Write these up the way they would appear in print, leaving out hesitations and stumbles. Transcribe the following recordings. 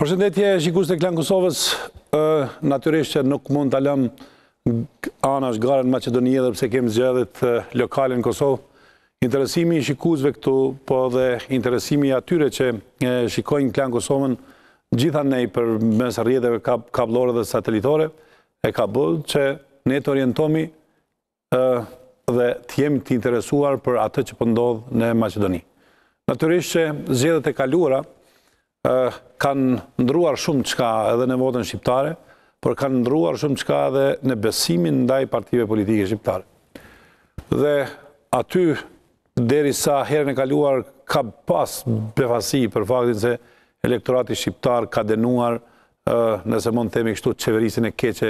Përshëndetje, shikues të Klan Kosovës, natyrisht që nuk mund të lëm anash garën Maqedoni edhe pse kemi zgjedhjet lokale në Kosovë. Interesimi i shikuesve këtu, po dhe interesimi i atyre që shikojnë Klan Kosovën gjithanej përmes rrjeteve kabllore dhe satelitore, e ka bërë që ne të orientohemi dhe të jemi të interesuar për atë që po ndodh në Maqedoni. Natyrisht që zgjedhjet e kaluara kanë ndruar shumë çka edhe në votën shqiptare, por kanë ndruar shumë çka edhe në besimin ndaj partive politike shqiptare. Dhe aty, derisa herën e kaluar ka pas befasi për faktin se elektorati shqiptar ka dënuar, nëse mund të themi kështu, qeverisin e keqe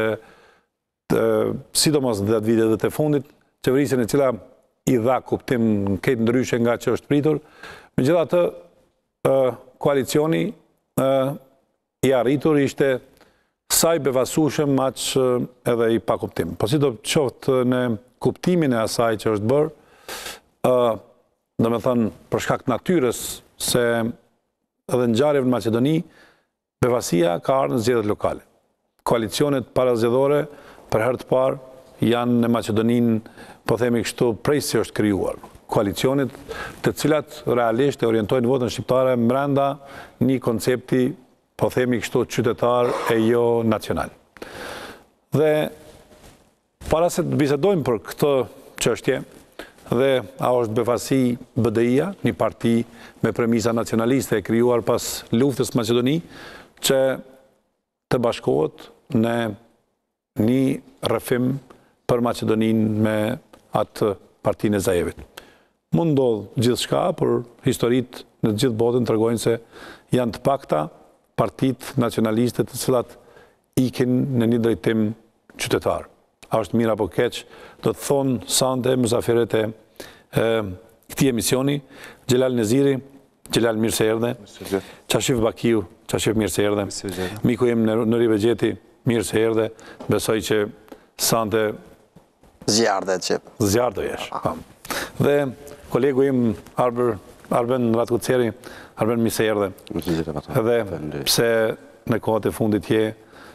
sidomos në 10 vitet të fundit, qeverisin e cila i dha kuptim këtë ndryshe nga që është pritur. Megjithatë, koalicioni i arritur ishte sa i befasueshëm aq edhe i pa kuptim. Po si do të qoftë në kuptimin e asaj që është bërë, domethënë për shkak të natyrës se edhe ngjarjeve në Maqedoni, befasia ka ardhur në zgjedhjet lokale. Koalicionet parazgjedhore për herë të parë janë në Maqedoninë, po themi kështu, prej se është krijuar. Koalicionet të cilat realisht e orientojnë votën shqiptare brenda një koncepti, po themi kështu, qytetar e jo nacional. Dhe para se të bisedojmë për këtë çështje, dhe a është befasi BDI-ja, një parti me premisa nacionaliste e krijuar pas luftës Maqedoni, që të bashkohet në një rrëfim për Maqedoninë me atë partinë e Zajevit. Mund ndodh gjithçka, por historitë në gjithë botën tregojnë se janë të pakta partitë nacionaliste të cilat ikin në një drejtim qytetar. A është mirë apo keq, do të thonë sante mësafiret e këtij emisioni, Xhelal Neziri, Xhelal mirë se erdhe. Qashif Bakiu, Qashif mirë se erdhe. Miku im Nuri Vegjeti, mirë se erdhe. Besoj që sante zjarde qep. Zjardo jesh. Dhe kolegu im Arben Ratkuceri, Arben mirë se erdhe. Edhe pse në kohët e fundit je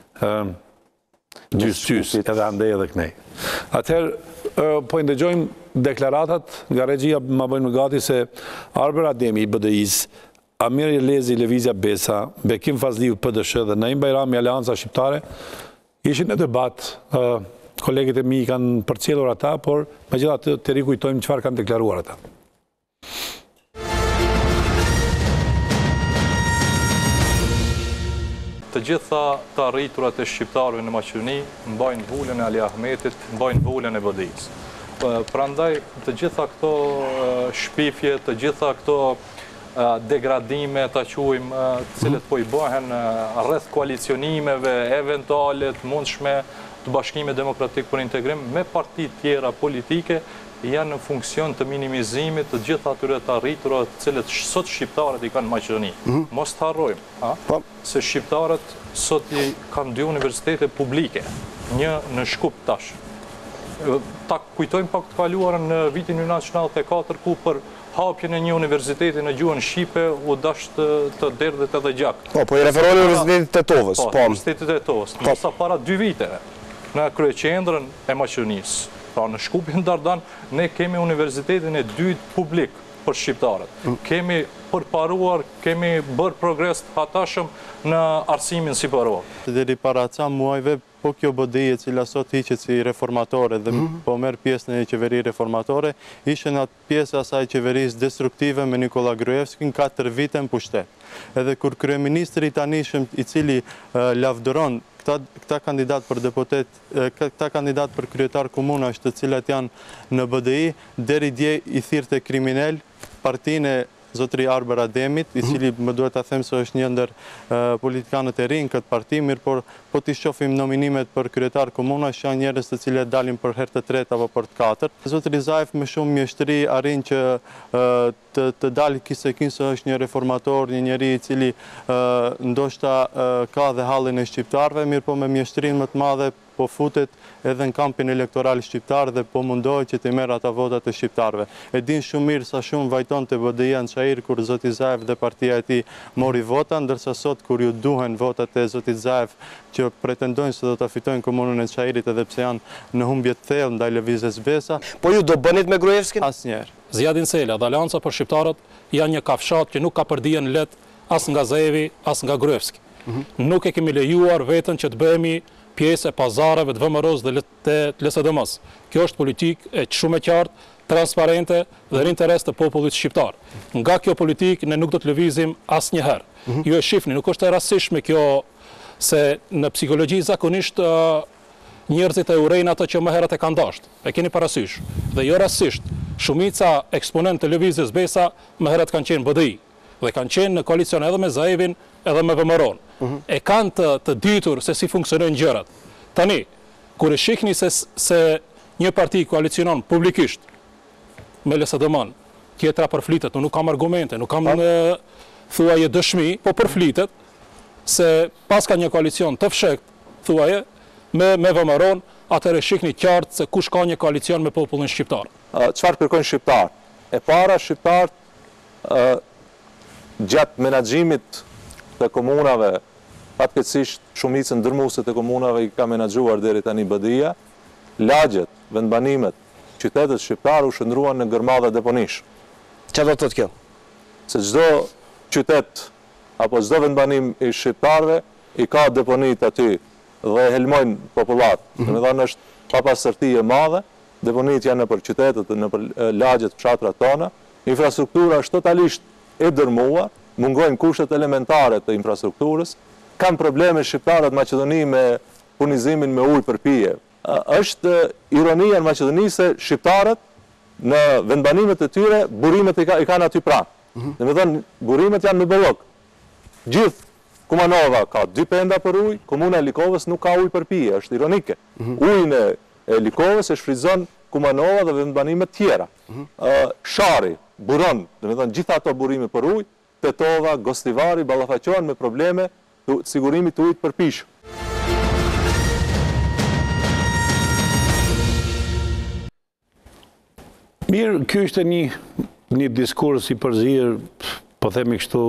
gjys, edhe andej edhe kënej. Atëherë, po i ndëgjojmë deklaratat nga regjia, ma bëjnë më gati se Arber Ademi i BDI-s, Amir Lezi Levizja Besa, Bekim Fazliu PDSH dhe Naim Bajrami Aleanca Shqiptare, ishin në debat, kolegët e mi kanë përcjellur ata, por megjithatë të rikujtojmë çfarë kanë deklaruar ata. Të gjitha të arriturat e shqiptarëve në Maqedoni mbajnë vulën e Ali Ahmetit, mbajnë vulën e BDI-s. Prandaj të gjitha këto shpifje, të gjitha këto degradime, ta quajmë, të cilët po i bëhen rreth koalicionimeve eventuale të mundshme të Bashkimit Demokratik për Integrim me parti tjera politike, janë në funksion të minimizimit të gjitha atyre të arritura të cilët sot shqiptarët i kanë në Maqedoni. Mos të harrojmë, se shqiptarët sot i kanë 2 universitete publike, një në Shkup tash. Ta kujtojmë pak të kaluarën në vitin 1994 ku për hapjen e një universiteti në gjuhën shqipe u dasht të derdhet edhe gjak. Po i referoni Universitetit të Tetovës. Po, Universitetit të Tetovës. Nësa para 2 viteve në kryeqendrën e Maqedonisë. Pra në Shkupin Dardan, ne kemi universitetin e dytë publik për shqiptarët. Kemi përparuar, kemi bërë progres të hatashëm në arsimin sipëror. Deri para ca muajve, po kjo BDI e cila sot hiqet si reformatore dhe po merr pjesë në një qeveri reformatore, ishte në atë pjesë asaj qeverisë destruktive me Nikola Gruevskin 4 vite në pushtet. Edhe kur kryeministri i tanishëm i cili lavdëron këta kandidat për deputet, këta kandidat për kryetar komunash të cilat janë në BDI, deri dje i thirrte kriminal partinë e zotri Arber Ademit, i cili më duhet ta them se është një ndër politikanët e rinj këtë parti, mirë por po t'i shohim nominimet për kryetar komunash janë njerëz të cilët dalin për herë të tretë apo për të katërt. Zotri Zaev me shumë mjeshtri arrin që të dalë Kisekin se është një reformator, një njeri i cili ndoshta ka dhe hallin e shqiptarëve, mirë po me mjeshtrin më të madhe po futet edhe në kampin elektoral shqiptar dhe po mundohet që të merr ata votat e shqiptarëve. E din shumë mirë sa shumë vajton të BDI-ja në Çajir kur zoti Zaev dhe partia e tij mori vota, ndërsa sot kur ju duhen votat e zotit Zaev që pretendojnë se do ta fitojnë komunën e Çajirit edhe pse janë në humbje të thellë ndaj lëvizjes Besa. Po ju do bënit me Gruevskin? Asnjëherë. Zjadin Sela dhe Alianca për Shqiptarët janë një kafshat që nuk ka përdijen let as nga Zaevi, as nga Gruevski. Nuk e kemi lejuar veten që të bëhemi pjesë e pazareve të VMRO-s dhe të LSDM-s. Kjo është politikë e shumë e qartë, transparente dhe në interes të popullit shqiptar. Nga kjo politikë ne nuk do të lëvizim asnjëherë. Ju e shihni, nuk është e rastishme kjo se në psikologji zakonisht njerëzit e urrejnë ato që më herët e kanë dashur. E keni parasysh. Dhe jo rastësisht, shumica eksponent të lëvizjes Besa më herët kanë qenë BDI dhe kanë qenë në koalicion edhe me Zaevin edhe me VMRO-n. E kanë të ditur se si funksionojnë gjërat. Tani, kur e shihni se një parti koalicionon publikisht me LSDM-n, tjetra përflitet, nuk kam argumente, nuk kam thuaje dëshmi, po përflitet se pas ka një koalicion të fshekt, thuaje, me VMRO-n, atëherë shihni qartë se kush ka një koalicion me popullin shqiptar. Çfarë kërkojnë shqiptar? E para, shqiptarët gjatë menaxhimit të komunave, fatkeqësisht shumicën ndërmuese të komunave i ka menaxhuar deri tani BDI-ja, lagjet, vendbanimet, qytetet shqiptare u shndruan në gërmadha deponish. Çfarë do të thotë kjo? Se çdo qytet apo çdo vendbanim i shqiptarëve i ka deponit aty dhe helmojnë popullat. Domethënë është papastërti e madhe, deponit janë nëpër qytetet, nëpër lagjet, fshatrat tona, infrastruktura është totalisht e dërmuar, mungojnë kushtet elementare të infrastrukturës, kanë probleme shqiptarët Maqedoni me furnizimin me ujë për pije. Është ironia në Maqedoni se shqiptarët në vendbanimet e tyre burimet i kanë aty pranë. Domethënë burimet janë në Bellok. Gjithë Kumanova ka 2 penda për ujë, komuna e Likovës nuk ka ujë për pije, është ironike. Ujin e Likovës e shfrytëzon Kumanova dhe vendbanimet tjera. Shari buron, domethënë gjitha ato burime për ujë, Petova, Gostivari ballafaqohen me probleme të sigurimit të ujit për pishë. Mirë, ky është një diskurs i përzir, po themi kështu,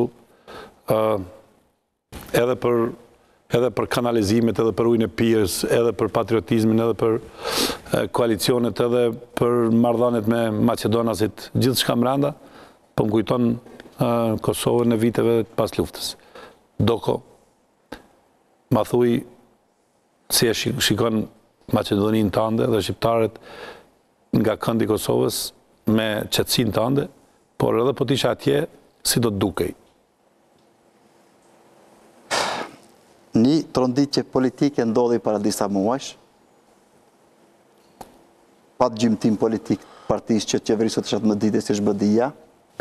edhe për kanalizimet, edhe për ujin e pijës, edhe për patriotizmin, edhe për koalicionet, edhe për marrëdhëniet me Maqedonasit, gjithçka brenda, po më kujton Kosovën në viteve pas luftës. Doko, ma thuj si e shikon Maqedoninë tënde dhe shqiptarët nga këndi Kosovës me qetësinë tënde, por edhe po t'isha atje, si do të dukej? Një tronditje politike ndodhi para disa muajsh, pa të gjymtim politik partisë që qeverisët është më dite si është BDI-ja,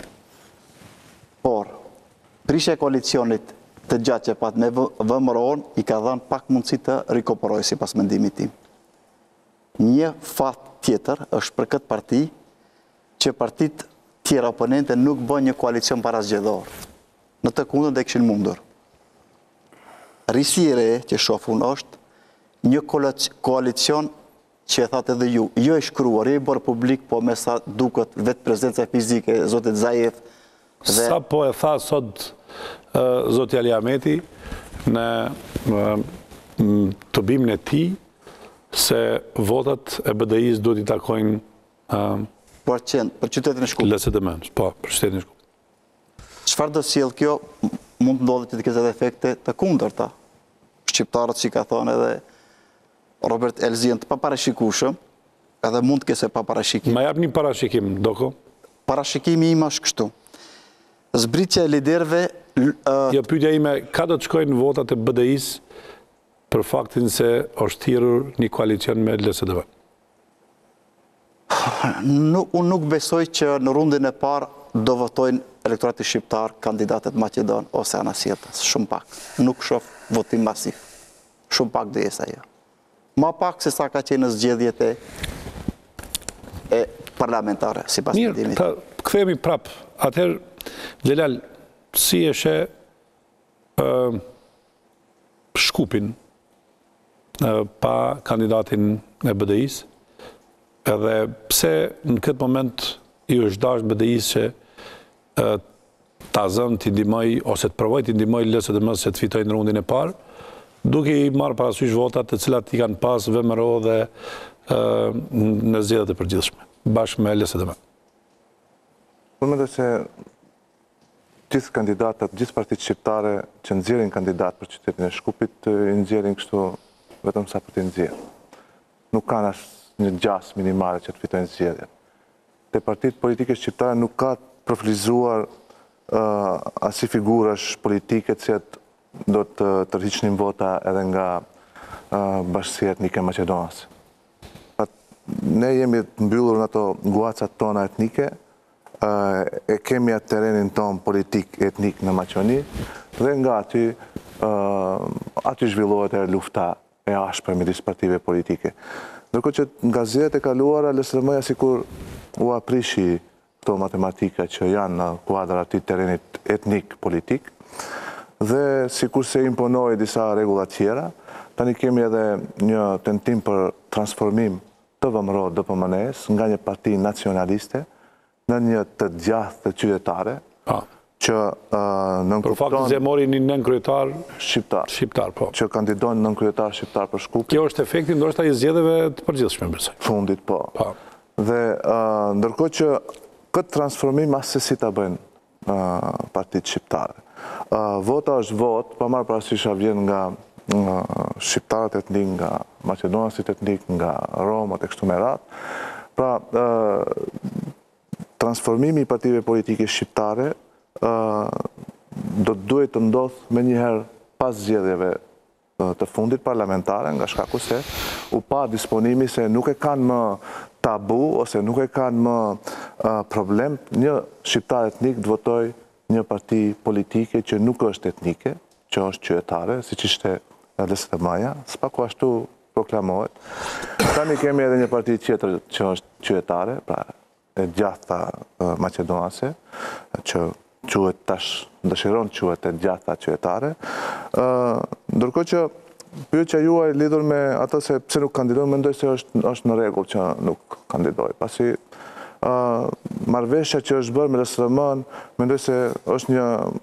por prishja e koalicionit të gjatë që pat me VMRO-n i ka dhënë pak mundësi të rikoporojë sipas mendimit tim. Një fat tjetër është për këtë parti që partit tjera oponente nuk bën një koalicion parazgjedhor. Në të kundërt dhe kishin mundur. Risi i re që shohun është një koalicion që e thatë edhe ju, jo e shkruar, jo e bërë publik, po me sa duket vetë prezenca fizike, zotit Zaev. Sa po e tha sot zoti Ali Ahmeti në të bimin e tij se votat e BDI-s duhet i takojnë për qytetin e Shkupit. LSDM-s, po, për qytetin e Shkupit. Çfarë do sjell kjo? Mund të ndodhë të ketë edhe efekte të kundërta. Shqiptarët, si ka thonë edhe Robert Elzien, të paparashikueshëm, edhe mund të ketë paparashikim. Ma jap një parashikim, Doko? Parashikimi im është kështu. Zbritja e liderëve... Jo, pyetja ime, ka do të shkojnë votat e BDI-s për faktin se është thirrur një koalicion me LSDM? Unë nuk besoj që në rundin e parë do votojnë elektorati shqiptar, kandidatet Maqedon ose anasjetës. Shumë pak. Nuk shoh votim masiv. Shumë pak do jesë ajo. Ma pak se sa ka qenë në zgjedhjet e parlamentare, sipas mendimit. Mirë, kthehemi prap. Atëherë, Xhelal, si e sheh Shkupin pa kandidatin e BDI-s, edhe pse në këtë moment i është dashur BDI-s që ta zënë t'i ndihmoj ose të provoj t'i ndihmoj LSDM-s se të fitojnë në rundin e parë, duke i marrë parasysh votat të cilat i kanë pas VMRO dhe në zgjedhjet e përgjithshme, bashkë me LSDM. Unë mendoj se gjithë kandidatët, gjithë partitë shqiptare që nxjerrin kandidat për qytetin e Shkupit, i nxjerrin kështu vetëm sa për të nxjerrë. Nuk kanë as një gjas minimale që të fitojnë zgjedhjet. Te partitë politike shqiptare nuk ka profilizuar as i figurash politike që do të tërhiqnin vota edhe nga bashkësia etnike maqedonase. Ne jemi të mbyllur në ato guacat tona etnike, e kemi atë terenin ton politik etnik në Maqedoni dhe nga aty zhvillohet e lufta e ashpër midis partive politike. Ndërkohë që nga zgjedhjet e kaluara LSDM-ja sikur u aprishi këto matematika që janë në kuadër atij terenit etnik politik dhe sikur se imponoi disa rregulla tjera, tani kemi edhe një tentim për transformim të VMRO DPMNE-s nga një parti nacionaliste në një të djathtë të qytetare, që nënkupton... Për faktin se mori një nënkryetar shqiptar, po. Që kandidon nënkryetar shqiptar për Shkupin. Kjo është efekti ndoshta i zgjedhjeve të përgjithshme, besoj. Fundit, po. Dhe ndërkohë që këtë transformim asë si ta bëjnë partitë shqiptare. Vota është votë, pa marrë parasysh vjen nga shqiptarët etnik, nga maqedonasit etnik, nga romat e kështu me radhë. Pra, transformimi i partive politike shqiptare do të duhet të ndodhë me njëherë pas zgjedhjeve të fundit parlamentare, nga shkaku se u pa disponimi se nuk e kanë më tabu ose nuk e kanë më problem një shqiptar etnik të votoj një parti politike që nuk është etnike, që është qytetare, siç ishte LSDM-ja, s'paku ashtu proklamohet. Tani kemi edhe një parti tjetër që është qytetare, pra e gjatha maqedonase, që quhet tash, dëshiron quhet e gjatha qytetare. Ndërkohë që pyetja juaj lidhur me atë se pse nuk kandidon, mendoj se është në rregull që nuk kandidoj. Pasi marrëveshja që është bërë me LSDM-n, mendoj se është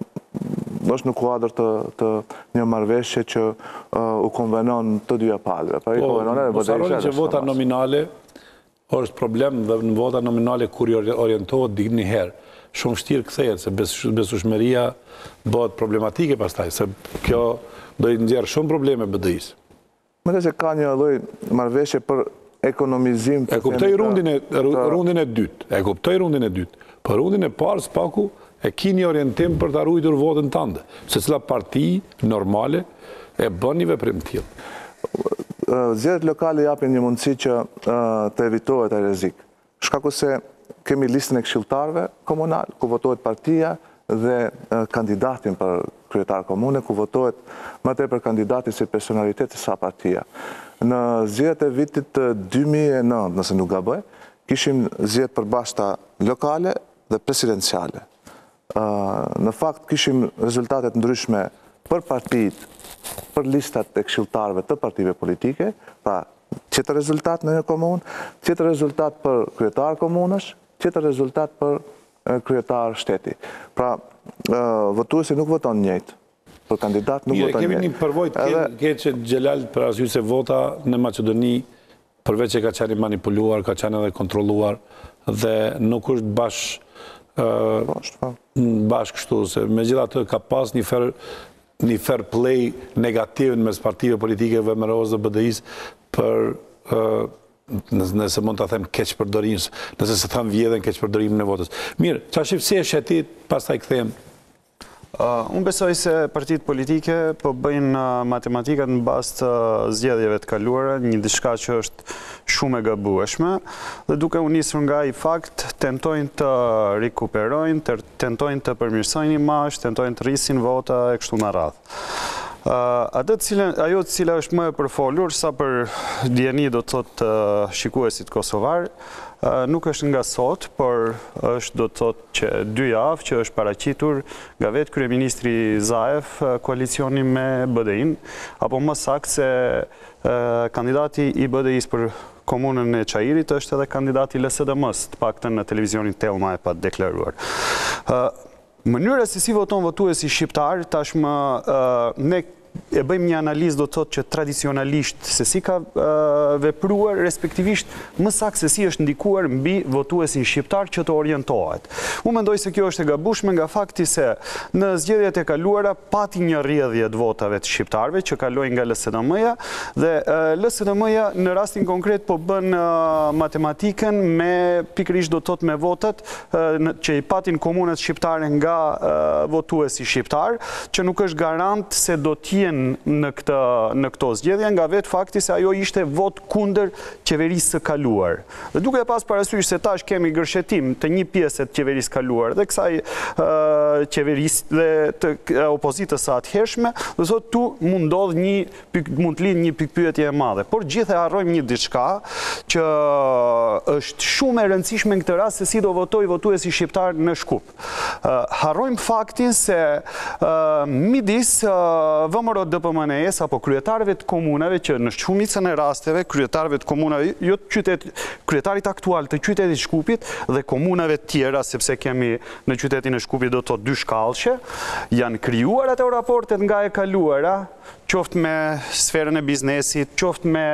në kuadër të një marrëveshje që u konvenon të dyja palëve. Pra i konvenon edhe BDI-sha që vota nominale është problem dhe në vota nominale kur i orientohet njëherë. Shumë vështirë kthehet se besueshmëria bëhet problematike pastaj, se kjo do i nxjerrë shumë probleme BDI-s. Mendoj se ka një lloj marrëveshje për ekonomizim. E kuptoj rundin e dytë. E kuptoj rundin e dytë. Por rundin e parë spaku e ki një orientim për ta ruajtur votën tënde. Se cila parti normale e bën një veprim të tillë. Zgjedhjet lokale japin një mundësi që të evitohet ai rrezik. Shkaku se kemi listën e këshilltarëve komunal, ku votohet partia dhe kandidatin për kryetar komune, ku votohet më tepër kandidati si personalitet se sa partia. Në zgjedhjet e vitit 2009, nëse nuk gaboj, kishim zgjedhje përbashkëta lokale dhe presidenciale. Në fakt kishim rezultatet ndryshme për partitë, për listat e këshilltarëve të partive politike, pra tjetër rezultat në një komunë, tjetër rezultat për kryetar komunësh, tjetër rezultat për kryetar shteti. Pra, votuesi nuk voton njëjtë, për kandidat nuk voton njëjtë. Kemi një përvojtë ke që Xhelal për arsye se vota në Maqedoni, përveç që ka qenë manipuluar, ka qenë edhe kontrolluar, dhe nuk është bashkë kështu, se megjithatë ka pas një fair play negativ në mes partive politike VMRO-s dhe BDI-s për, nëse mund të them, keqpërdorim, nëse se tham vjedhen keqpërdorimin e votës. Mirë, qa shifësi e shetit, pas taj këthejmë? Unë besoj se partitë politike po bëjnë matematikat në bazë të zgjedhjeve të kaluara, një diçka që është shumë e gabueshme, dhe duke u nisur nga ai fakt, tentojnë të rikuperojnë, tentojnë të përmirësojnë imazh, tentojnë të rrisin vota e kështu me radhë. Ajo cila është më e përfolur, sa për djeni do të thotë shikuesit kosovar, nuk është nga sot, por është do të thotë që 2 javë që është paraqitur nga vetë kryeministri Zaev koalicioni me BDI-n, apo më saktë se kandidati i BDI-s për komunën e Çajirit është edhe kandidati i LSDM-s, të paktën në televizionin Telma e pa deklaruar. Mënyra se si voton votuesi shqiptar, tashmë ne e bëjmë një analizë do të thotë që tradicionalisht se si ka vepruar, respektivisht më saktë se si është ndikuar mbi votuesin shqiptar që të orientohet. Unë mendoj se kjo është e gabueshme nga fakti se në zgjedhjet e kaluara pati një rrjedhje të votave të shqiptarëve që kaloi nga LSDM-ja dhe LSDM-ja në rastin konkret po bën matematikën me pikërisht do të thotë me votat që i patin komunat shqiptare nga votuesi shqiptar, që nuk është garant se do të në këto zgjedhje nga vetë fakti se ajo ishte vot kundër qeverisë së kaluar. Dhe duke e pas parasysh se tash kemi gërshetim të një pjesë të qeverisë kaluar dhe kësaj qeverisë dhe të opozitës së atëhershme, dhe thotë tu mund të lidh një pikpyetje e madhe. Por gjithë e harrojmë një diçka që është shumë e rëndësishme në këtë rast se si do votoj votuesi shqiptar në Shkup. Harrojmë faktin se midis DPMNE-s apo kryetarëve të komunave që në shumicën e rasteve kryetarëve të komunave, jo të qytet, kryetarit aktual të qytetit Shkupit dhe komunave tjera, sepse kemi në qytetin e Shkupit do të thotë 2 shkallëshe, janë krijuar ato raportet nga e kaluara, qoftë me sferën e biznesit, qoftë me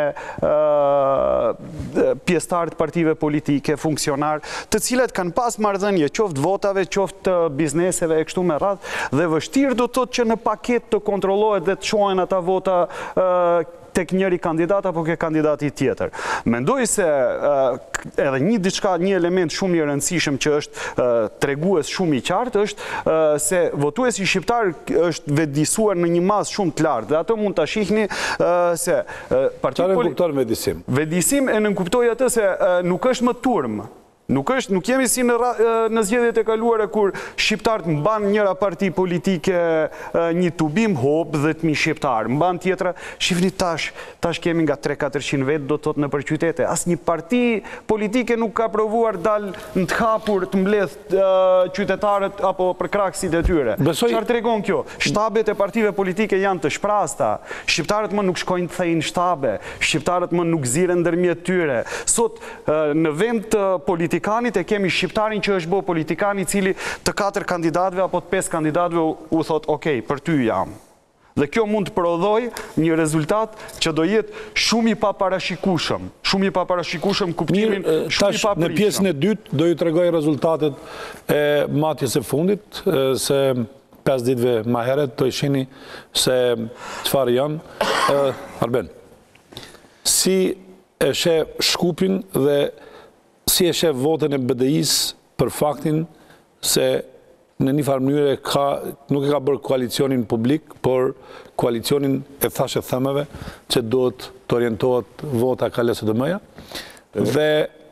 pjesëtarë të partive politike, funksionar, të cilet kanë pas marrëdhënie, qoftë votave, qoftë bizneseve e kështu me radhë, dhe vështirë do të thotë që në paket të kontrollohet dhe të shohen ata vota tek njëri kandidat apo ke kandidati tjetër. Mendoj se edhe një element shumë i rëndësishëm që është tregues shumë i qartë është se votuesi shqiptar është vetëdijsuar në një masë shumë të lartë dhe ato mund ta shihni se Çfarë kupton vetëdijsim? Vetëdijsim e nënkuptoj atë se nuk është më turm. Nuk jemi si në zgjedhjet e kaluara kur shqiptarët mban njëra parti politike një tubim hop 10.000 shqiptar, mban tjetra, shifni tash kemi nga 300-400 vetë do të thotë në përqytete. Asnjë parti politike nuk ka provuar dal në të hapur të mbledh qytetarët apo përkrakësit e tyre. Çfarë tregon kjo? Shtabet e partive politike janë të shprasta, shqiptarët më nuk shkojnë të thejnë shtabe, shqiptarët më nuk ziren ndërmjet tyre. Sot në vend të politikanit e kemi shqiptarin që është bo politikani cili të 4 kandidatëve apo të 5 kandidatëve u thot, okej, për ty jam. Dhe kjo mund të prodhoj një rezultat që do jetë shumë i paparashikueshëm. Shumë i paparashikueshëm kuptimin, shumë i papritshëm. Në pjesën e dytë do ju tregoj rezultatet e matjes së fundit, se 5 ditëve më herët do i shihni se çfarë janë. Arben, si e sheh Shkupin dhe si e sheh votën e BDI-s për faktin se në një farë mënyrë nuk e ka bërë koalicionin publik, por koalicionin e thashë thëmeve që duhet të orientohet vota ka LSDM-ja dhe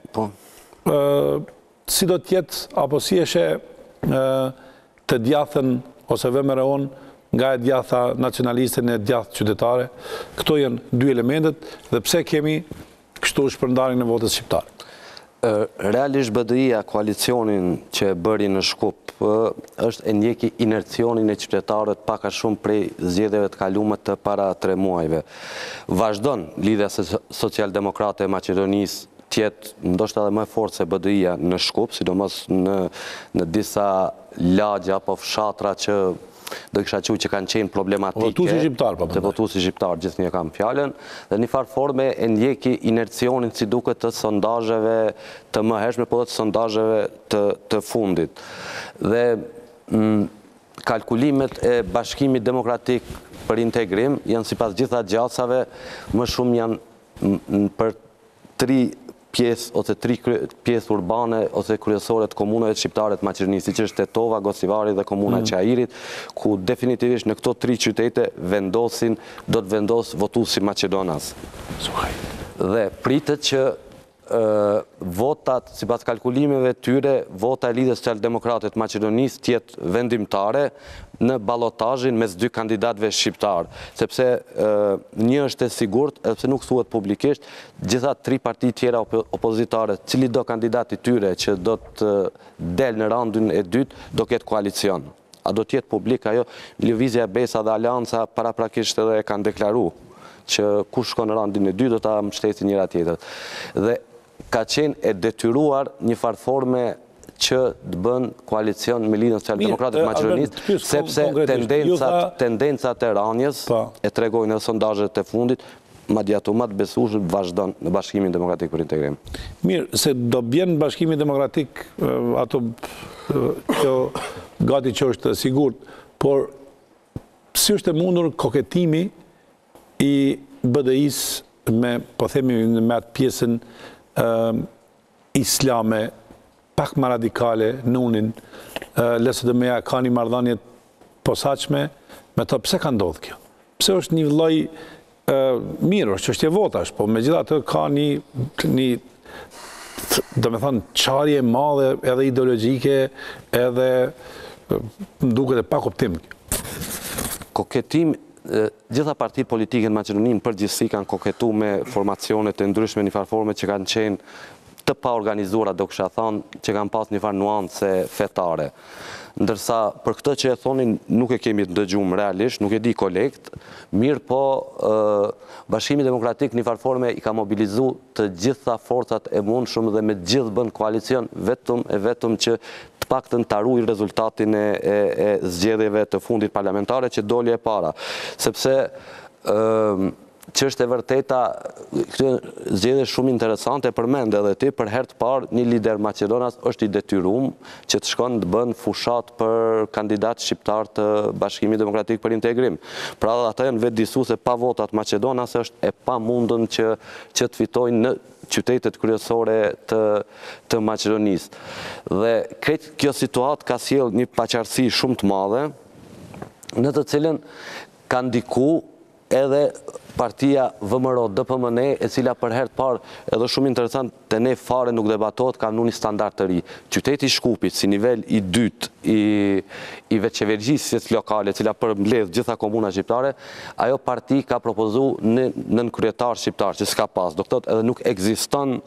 si do t'jetë apo si e sheh të djathën ose VMRO-n nga e djatha nacionaliste në djathë qytetare. Këto janë 2 elementet dhe pse kemi kështu shpërndarjen e votës shqiptare. Realisht BDI-ja koalicionin që bëri në Shkup është e ndjeki inercionin e qytetarët paka shumë prej zgjedhjeve të kaluara të para 3 muajve. Vazhdon lidhja socialdemokrate e Maqedonisë tjetë ndoshta edhe më e fortë se BDI-ja në Shkup, sidomos në disa lagje apo fshatra që do kisha thënë që kanë qenë problematike. Votuesi shqiptar, po. Të votuesi shqiptar, gjithnjë kam fjalën, dhe në farë forme e ndjeki inercionin si duket të sondazheve të mëhershme, po dhe të sondazheve të fundit. Dhe kalkulimet e Bashkimit Demokratik për Integrim janë sipas gjitha gjasave më shumë janë për 3 pjesë ose 3 pjesë urbane ose kryesore të komunave shqiptare të Maqedonisë, siç është Tetova, Gosivari dhe komuna e Çajirit, ku definitivisht në këto 3 qytete do të vendos votuesi maqedonas. Dhe pritet që votat, si pas kalkulimeve tyre, vota e Lidhjes Socialdemokrate të Maqedonisë tjetë vendimtare në balotazhin mes dy kandidatëve shqiptar, sepse një është e sigurt, edhe pse nuk thuhet publikisht, gjitha tri parti tjera opozitare, cili do kandidati tyre që do të del në raundin e dytë, do ketë koalicion. A do tjetë publik ajo, Lëvizja e Besa dhe Alianca paraprakisht edhe e kanë deklaru që kush shkon në raundin e dytë do ta mbështesin njëra tjetër. Dhe ka qenë e detyruar një farforme që të bën koalicion me Lidhjen Socialdemokrate të Maqedonisë, sepse tendencat e rënjes e tregojnë edhe sondazhet e fundit, madje ato më të besueshme vazhdon në Bashkimin Demokratik për Integrim. Mirë, se do bjen Bashkimi Demokratik ato që gati që është sigurt, por si është e mundur koketimi i BDI-s me, po themi, me atë pjesën islame, pak më radikale, nunin, LSDM-ja ka një marrëdhënie posaçme me to. Pse ka ndodhur kjo? Pse është një lloj mirë, është çështje votash, po megjithatë ka një do me thonë çarje e madhe edhe ideologjike, edhe më duket e pa kuptim. Koketim, gjitha partit politike në Maqedoni në përgjithësi kanë koketu me formacionet e ndryshme, një farë forme që kanë qenë të pa organizuara, do kësha thonë, që kanë pas një farë nuance fetare. Ndërsa për këtë që e thonin nuk e kemi të dëgjuar realisht, nuk e di kolekt, mirë po Bashkimi Demokratik një farë forme i ka mobilizu të gjitha forcat e mundshme dhe me gjithë bën koalicion vetëm që të paktën të arruaj rezultatin e zgjedhjeve të fundit parlamentare që doli e para. Sepse që është e vërteta, këtë zgjedhje shumë interesante, përmend edhe ti, për herë të parë një lider Maqedonas është i detyruar që të shkon të bën fushat për kandidat shqiptar të Bashkimit Demokratik për Integrim. Pra ata janë vetë disuese pa votat Maqedonas është e pamundën që të fitojnë në qytetet kryesore të Maqedonisë. Dhe këtë kjo situatë ka sjell një paqartësi shumë të madhe, në të cilën ka ndiku edhe partia VMRO DPMN, e cila për herë të parë, edhe shumë interesant, të ne fare nuk debatohet, ka në një standard të ri. Qyteti Shkupit, si nivel i dytë i veçevergjisjes lokale, cila përmbledh gjitha komuna shqiptare, ajo parti ka propozu në kryetar shqiptar, që s'ka pas, do këtë edhe nuk ekziston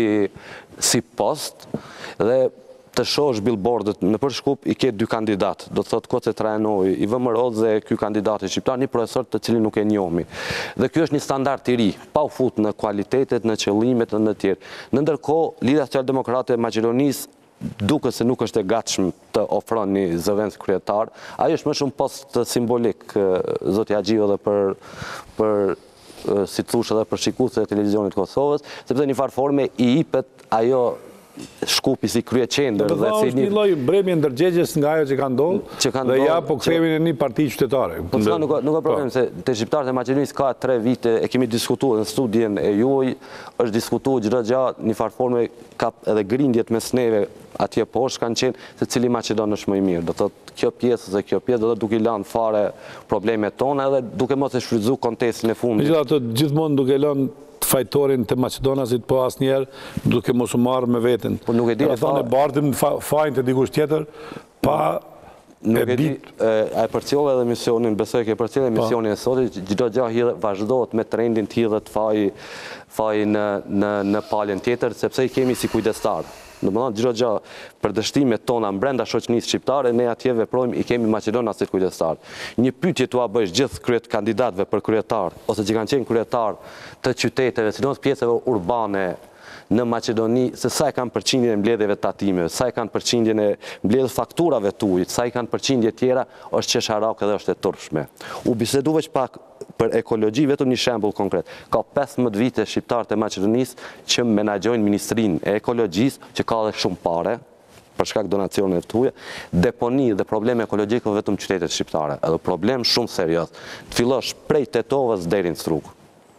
si post, dhe të shohësh billboardet në për Shkup i ke dy kandidat, do të thotë Koce Trajanoi, i VMRO dhe ky kandidati shqiptar, një profesor të cilin nuk e njohmi. Dhe ky është një standard i ri, pa u fut në kualitetet, në qëllimet dhe në tjerë. Në ndërkohë, Lidhja Socialdemokrate e Maqedonisë duke se nuk është e gatshëm të ofron një zëvendës kryetar, ajo është më shumë post simbolik, zoti Haxhiu, edhe për si të thush edhe për shikuesët e televizionit Kosovës, sepse një farë forme i jepet ajo Shkupi si krye qendër. Dhe është një lloj bremje ndërgjegjes nga ajo që ka ndodhur, dhe ja po kthehemi në një parti qytetare. Po nuk ka problem, se te shqiptarët e Maqedonisë ka 3 vite, e kemi diskutuar në studien e juaj, është diskutuar çdo gjë, një farë forme ka edhe grindjet mes neve atje poshtë kanë qenë se cili Maqedon është më i mirë. Do thotë kjo pjesë ose kjo pjesë, do të duke i lënë fare problemet tona edhe duke mos e shfrytzuar kontekstin e fundit. Megjithatë gjithmonë duke lënë fajtorin të Maqedonasit, po asnjëherë duke mos u marrë me veten. Po nuk e di. Thonë bardhim fajin të dikush tjetër, pa nuk e di. A e përcjellë edhe misionin, besoj që e përcjellë misionin e sotit, çdo gjë vazhdohet me trendin të hidhet faji në palën tjetër, sepse i kemi si kujdestar. Në më thonë, çdo gjë për dështimet tona brenda shoqënisë shqiptare, ne atje veprojmë, i kemi Maqedonasit kujdestar. Një pyetje tua bësh gjithë kandidatëve për kryetar, ose që kanë qenë kryetar të qyteteve, sidomos pjesëve urbane në Maqedoni, se sa e kanë përqindjen e mbledhjeve tatimeve, sa e kanë përqindjen e mbledhjes fakturave të ujit, sa i kanë përqindje tjera, është qesharak edhe është e turpshme. U bisedu veç pak për ekologji, vetëm një shembull konkret. Ka 15 vite shqiptarët e Maqedonisë që menaxhojnë Ministrinë e Ekologjisë, që ka edhe shumë pare, për shkak donacioneve të huaja, deponi dhe probleme ekologjike vetëm qytetet shqiptare, edhe problem shumë serioz. Të fillosh prej Tetovës deri në Strug.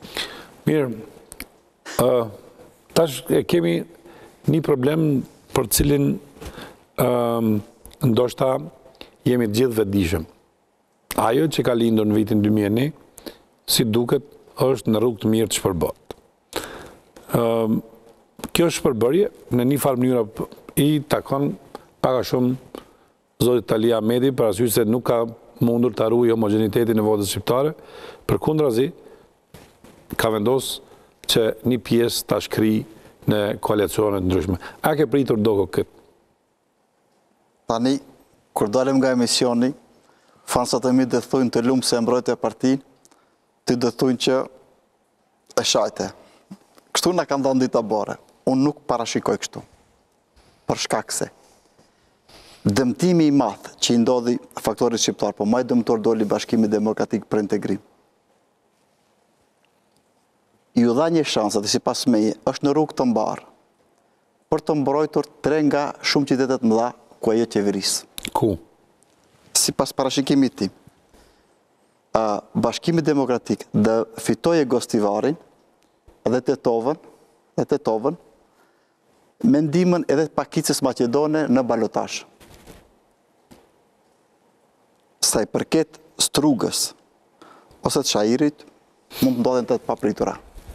Mirë. Tash kemi një problem për cilin ndoshta jemi të gjithë vetëdijshëm. Ajo që ka lindur në vitin 2001, si duket, është në rrugë të mirë të shpërbot. kjo shpërbërje në një farë mënyra i takon paka shumë zotit Ali Ahmeti, për arsye se nuk ka mundur të arrujë homogenitetin e votës shqiptare, përkundrazi ka vendosur që një pjesë ta shkri në koalicionet ndryshme. A ke pritur doko këtë? Tani, kur dalim nga emisioni, fansat e mi dhe thujnë të lumë se e mbrojtë e partin, të dhe thujnë që e shajte. Kështu nga kanë dhënë dita bare. Unë nuk parashikoj kështu. Për shkak se dëmtimi i madh që i ndodhi faktorit shqiptar, po më i dëmtor doli Bashkimi Demokratik për Integrim. Ju dha një shansë, dhe sipas meje, është në rrugë të mbarë, për të mbrojtur 3 nga shumë qytetet mëdha ku ajo qeverisë. Ku? Sipas parashikimit tim, Bashkimi Demokratik dhe fitoje Gostivarin dhe Tetovën, me ndihmën edhe të Pakicës Maqedone në balotazh. Sa i përket Strugës ose të Shahirit, mund të ndodhen të papritura.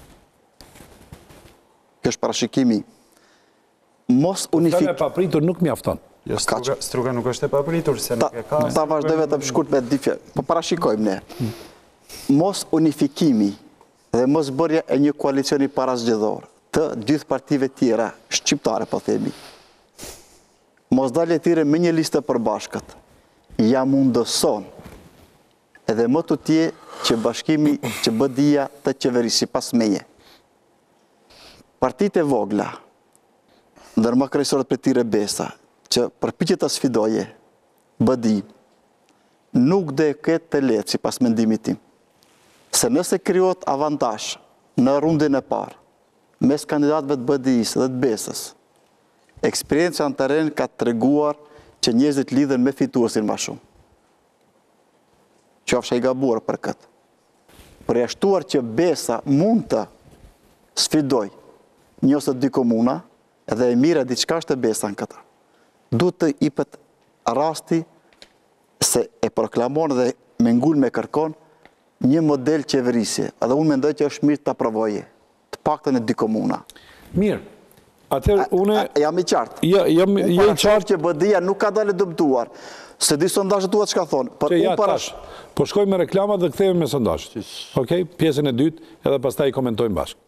Kjo është parashikimi. Mos Tani e papritur nuk mjafton. Struga nuk është e papritur, se nuk e ka. Ta vazhdoj vetëm shkurt me difje, po parashikojmë ne. Mos unifikimi dhe mos bërja e një koalicioni parazgjedhor të gjithë partive tjera shqiptare, po themi. Mos dalje tire me një listë përbashkët. Ja mundëson edhe më të tje që bashkimi që BDI-ja të qeverisi pas meje. Partit e vogla, ndërma kryesorët për tire Besa, që përpiqet të sfidoje BDI, nuk dhe këtë të letë, si pas mendimit tim. Se nëse krijohet avantazh në rundin e parë, mes kandidatëve të BDI-s dhe të Besës, eksperjenca në teren ka treguar që njerëzit lidhen me fituesin më shumë. Qofsha i gabuar për këtë. Përjashtuar që Besa mund të sfidoj një ose 2 komuna, edhe e mira diçka është e Besa në këta. Duhet të ipet rasti se e proklamon dhe me ngull me kërkon një model qeverisje. Edhe unë mendoj që është mirë të aprovoje, të paktën e 2 komuna. Mirë. Atëherë une Jam i qartë. Jam i qartë që BDI-ja nuk ka dalë dëmtuar. Se di sondazhet tuat çka thonë. Që ja tash. Po shkojmë me reklamat dhe kthehemi me sondazhet. Okej, pjesën e dytë edhe pastaj komentojmë bashkë.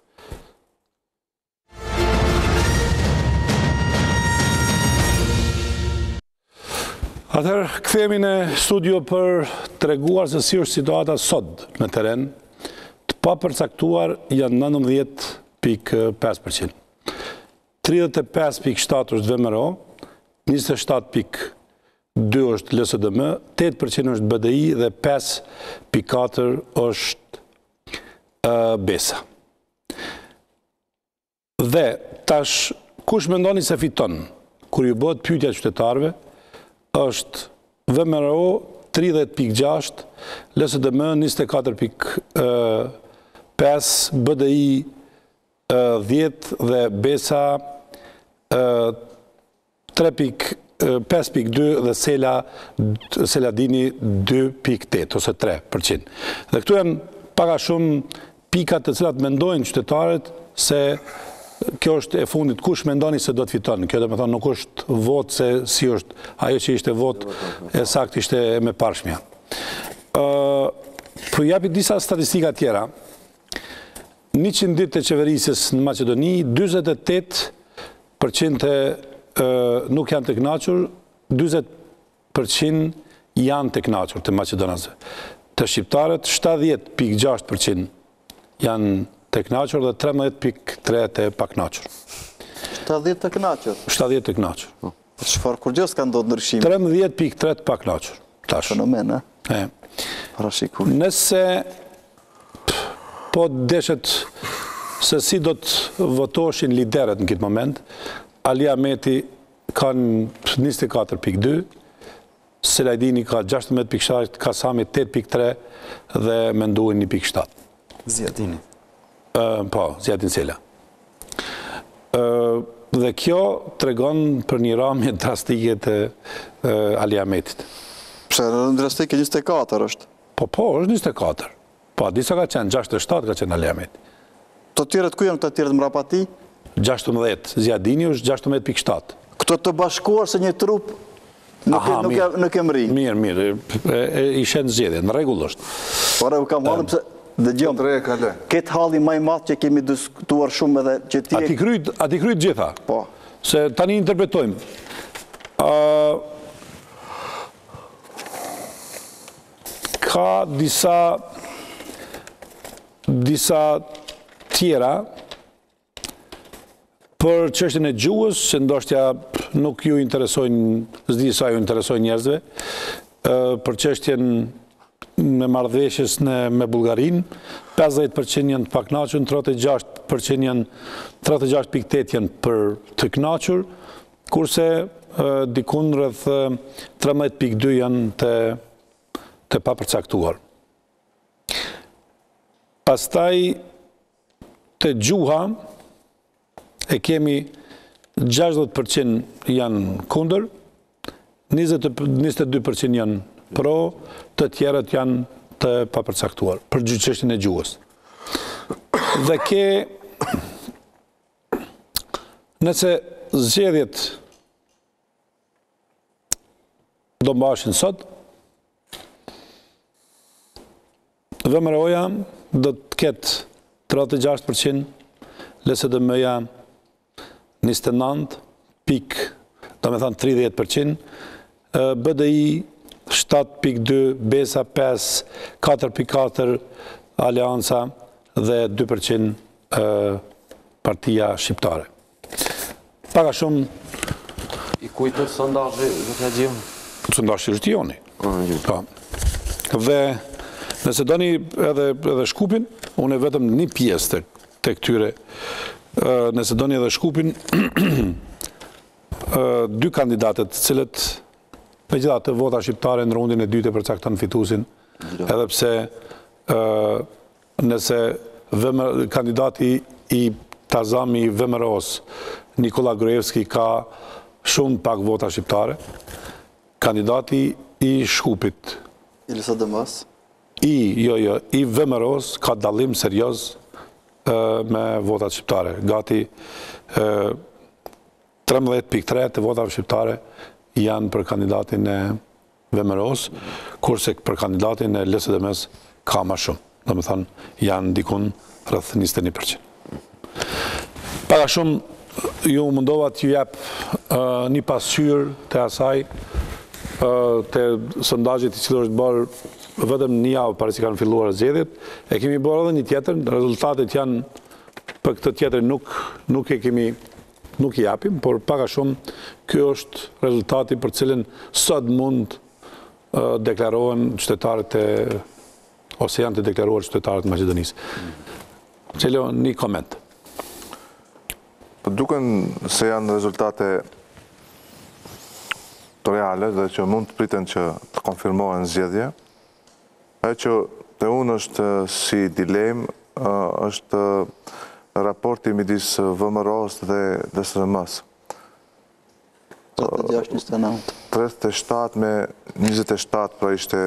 Atëherë, kthehemi në studio për treguar se si është situata sot në teren. Të papërcaktuar janë 19.5%. 35.7 është VMRO, 27.2 është LSDM, 8% është BDI dhe 5.4 është Besa. Dhe tash, kush mendoni se fiton, kur ju bëhet pyetja qytetarëve, është VMRO 30.6, LSDM 24.5, BDI 10 dhe Besa 5.2 dhe Seladini 2.8 ose 3%. Dhe këtu janë paka shumë pikat të cilat mendojnë qytetarët se kjo është e fundit, kush mendoni se do të fiton. Kjo dhe me thonë nuk është vot se si është ajo që ishte vot e sakt ishte me parshmja. Për japi disa statistika tjera, 100 ditë të qeverisjes në Macedoni, 28% nuk janë të kënaqur, 20% janë të kënaqur të macedonasve. Të shqiptarët, 70.6% janë të kënaqur dhe 13.3% të pakënaqur. 70 të kënaqur? 70 të kënaqur. Çfarë kur gjës ka ndodhur ndryshim? 13.3% të pakënaqur. Fenomen, e? Parashikuri. Nëse po deshet se si do të votoshin liderët në këtë moment, Ali Ahmeti kanë 24.2, Selajdini ka 16.6, Kasami 8.3 dhe Menduin 1.7. Zjatini. Po, Zjatin Sela. Dhe kjo tregon për një ramje drastike të Ali Ahmetit. Pse drastike 24 është? Po, është 24. Po, disa ka qenë 67, ka qenë Ali Ahmeti. Të tjerët ku janë të tjerët mrapa ti? 16, Zjadini është 16.7. Këto të bashkuar se një trup nuk e mri. Mirë, i shenë zgjedhje, në rregull është. Por e kam halëm se dëgjom, këtë halli maj matë që kemi diskutuar shumë edhe që ti... A ti kryt gjitha? Po. Se tani interpretojmë. Ka disa tjera për çështjen e gjuhës, që ndoshta nuk ju interesojnë, s'di sa ju interesojnë njerëzve, për çështjen me marrëveshjes me Bullgarinë, 50% janë të pakënaqur, 36% janë 36.8 janë për të kënaqur, kurse dikun rreth 13.2 janë të papërcaktuar. Pastaj të gjuha e kemi 60% janë kundër, 22% janë pro, të tjerët janë të papërcaktuar për çështjen e gjuhës. Dhe nëse zgjedhjet do mbashin sot, VMRO-ja do të ketë 36%, LSDM-ja 29, do me thënë 30%, BDI 7.2, BESA 5, 4.4 Alianca dhe 2% Partia Shqiptare. Paka shumë... I kujtë sondazhi, Zotja Gjion? Sondazhi është joni. Dhe nëse doni edhe Shkupin, unë e vetëm një pjesë të këtyre, nëse doni edhe Shkupin, dy kandidatët cilët me gjitha të vota shqiptare në rundin e dytë e përcakton fituesin, edhe pse nëse kandidati i Tazami VMRO-s, Nikola Gruevski, ka shumë pak vota shqiptare, kandidati i Shkupit, i VMRO-s ka dallim serioz me votat shqiptare. Gati 13.3 të votat shqiptare janë për kandidatin e VMRO-s, kurse për kandidatin e LSDM-s ka ma shumë. Do me thënë, janë dikun rrëth 21%. Paka shumë ju mundova të ju jep një pasqyrë të asaj, të sondazhit i cilë është bërë vetëm një javë para se kanë filluar zgjedhjet, e kemi bërë edhe një tjetër, rezultatet janë për këtë tjetër nuk i japim, por paka shumë kjo është rezultati për cilin sot mund deklarohen qytetarët ose janë të deklaruar qytetarët e Maqedonisë. Qelo, një koment. Për duken se janë rezultate të reale dhe që mund të priten që të konfirmohen zgjedhje, e që të unë është si dilem, është raporti midis VMRO-s dhe DSRM-s. 37 me 27 pra ishte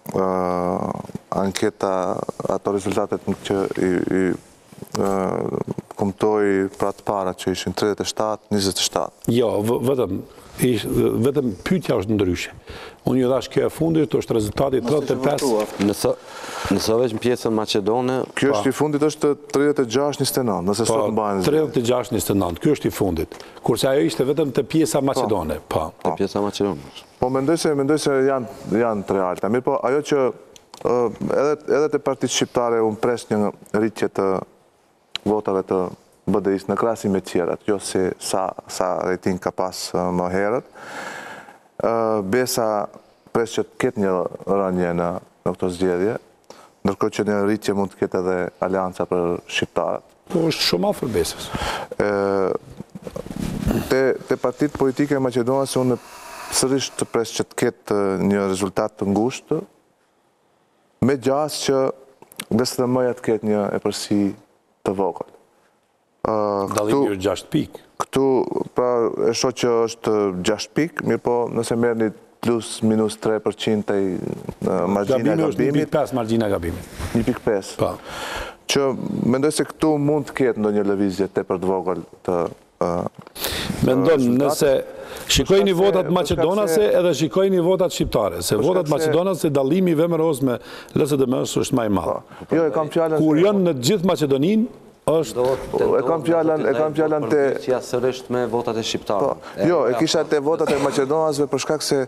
anketa, ato rezultatet që i kumtoj pra të para që ishin 37-27. Jo, vetëm pyetja është ndryshe. Unë ju dhash kjo e fundit, është rezultati 35. Nëse veç në pjesën Maqedone... Kjo është i fundit është 36-29, nëse sot në bajnë zhjë. 36-29, kjo është i fundit. Kurse ajo ishte vetëm të pjesa Maqedone. Të pjesa Maqedone. Po mendoj se janë të realta. Mirë po, ajo që edhe të partitë shqiptare unë pres një rritje të votave të BDI-s në krahasim me tjerat, jo se sa rejtin ka pas më herët. BESA pres që të ketë një rënje në këto zgjedhje, ndërkohë që një rritje mund të ketë edhe Alianca për shqiptarët. Po është shumë afër BESA-s. Te partitë politike e Maqedonës unë sërish të pres që të ketë një rezultat të ngushtë, me gjas që DSRM-ja të ketë një epërsi të vogël. Dallimi është 6 pikë. Këtu, pra, e shoh që është 6 pikë, mirë po nëse merr një plus minus 3% e margjina e gabimit. 1.5 margjina e gabimit. 1.5. Po. që mendoj se këtu mund të ketë ndonjë lëvizje tepër të vogël të mendon nëse shikojni votat maqedonase edhe shikojni votat shqiptare, se votat maqedonase dallimi i VMRO-s me LSDM-s është më i madh. Jo, e kam fjalën Kur janë në të gjithë Maqedoninë, është e kam fjalën te sërish me votat e shqiptarëve. Jo, e kisha te votat e maqedonasve për shkak se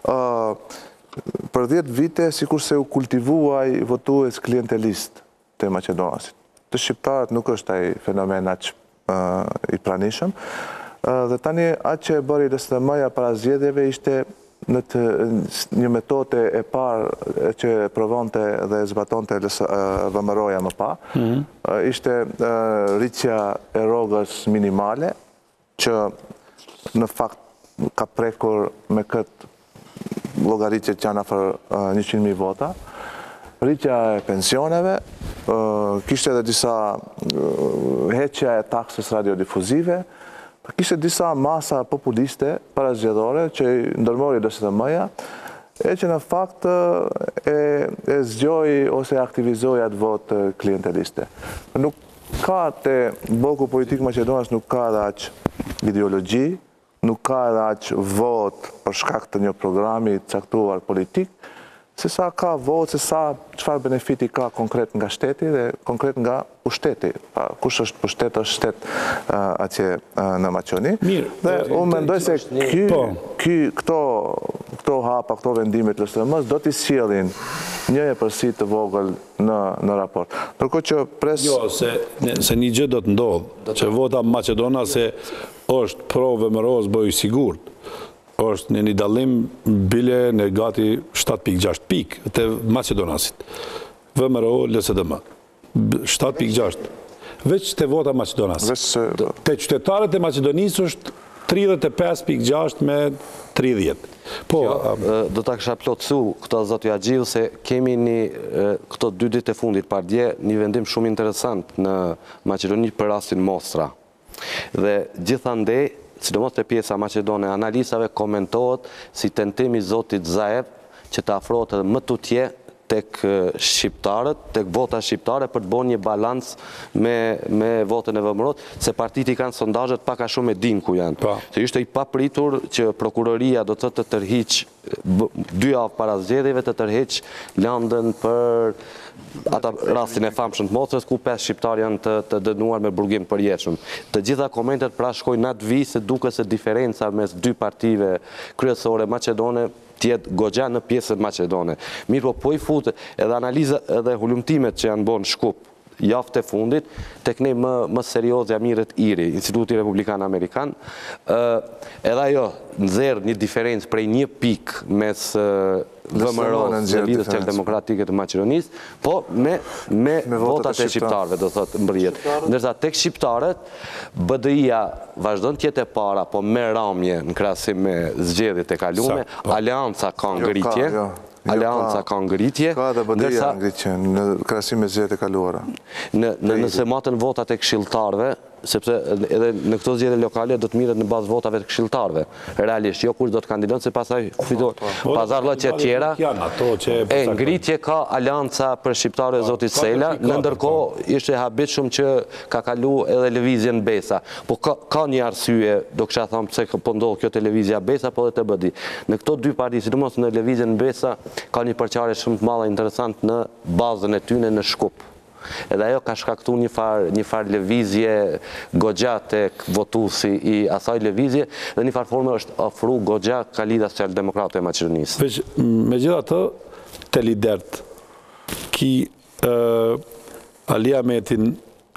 për 10 vite sikur se u kultivuaj votues klientelist te maqedonasit. Të shqiptarët nuk është ai fenomen aq i pranishëm. Dhe tani atë që e bëri LSDM-ja para zgjedhjeve ishte në një metodë e parë që provonte dhe zbatonte VMRO-ja më pa. Ishte rritja e rrogës minimale, që në fakt ka prekur me këtë llogaritje që janë afër 100.000 vota. Rritja e pensioneve, kishte edhe disa heqja e taksës radiodifuzive, kishte disa masa populiste parazgjedhore që ndërmori LSDM-ja, e që në fakt e zgjoi ose aktivizoi atë votë klienteliste. Nuk ka te bloku politik maqedonas nuk ka edhe aq ideologji, nuk ka edhe aq votë për shkak të një programi caktuar politik, se sa ka votë, se sa çfarë benefiti ka konkret nga shteti dhe konkret nga pushteti. Kush është pushtet, është shtet atje në Maqedoni. Dhe unë mendoj se këto hapa, këto vendimet LSDM-s do t'i sjellin një epërsi të vogël në raport. Ndërkohë që pres... Jo, se një gjë do të ndodhë, që vota maqedonase është pro VMRO-s bëj sigurt, është në një dallim bile në gati 7.6 pikë të Macedonasit. VMRO, LSDM. 7.6. Veç të vota Macedonasit. Të qytetarët e Macedonisë është 35.6 me 30. Po, do ta kisha plotësu këto zoti Agjiu se kemi këto 2 ditë e fundit pardje një vendim shumë interesant në Maqedoni për rastin Mostra. Dhe gjithandej, sidomos te pjesa maqedone e analizave komentohet si tentim i zotit Zaev që të afrohet edhe më tutje tek shqiptarët, tek vota shqiptare për të bërë një balans me votën e VMRO-t, se partitë i kanë sondazhet pak a shumë e din ku janë. Se ishte i papritur që prokuroria do të tërhiq 2 javë para zgjedhjeve të tërhiq landën për ata rastin e famshëm të Mostrës ku 5 shqiptar janë të dënuar me burgim përjetshëm. Të gjitha komentet pra shkojnë atë vi se duket se diferenca mes 2 partive kryesore maqedone tjetë goxha në pjesën maqedone. Mirë po i futë edhe analiza edhe hulumtimet që janë bërë në Shkup javë e fundit, tek ne më serioz Amirët Iri, Instituti Republikan Amerikan, edhe ajo nxjerr një diferencë prej 1 pikë mes VMRO-s dhe Lidhjes Socialdemokratike të Maqedonisë, po me votat e shqiptarëve, do thotë mbërrijet. Ndërsa tek shqiptarët, BDI-ja vazhdon të jetë e para, po me ramje në krahasim me zgjedhjet e kaluara, Aleanca ka ngritje. Aleanca ka ngritje. Ka dhe BDI-ja ngritje në krahasim me zgjedhjet e kaluara. Nëse matën votat e këshilltarëve, sepse edhe në këto zgjedhje lokale do të mirret në bazë votave të këshilltarëve. Realisht, jo kush do të kandidon, se pastaj fiton pazarllëqe të tjera. E ngritje ka Aleanca për shqiptarët e zotit Sela, në ndërkohë ishte habitshëm që ka kalu edhe lëvizjen Besa. Po ka një arsye, do kisha thënë pse po ndodh kjo te lëvizja Besa, po edhe te BDI. Në këto 2 parti, sidomos në lëvizjen Besa, ka një përçarje shumë të madhe interesant në bazën e tyre në Shkup. Edhe ajo ka shkaktuar një far lëvizje goxha tek votuesi i asaj lëvizje dhe një farë forme është ofru goxha ka Lidhja Socialdemokrate e Maqedonisë. Megjithatë, te lidert ki Ali Ahmetin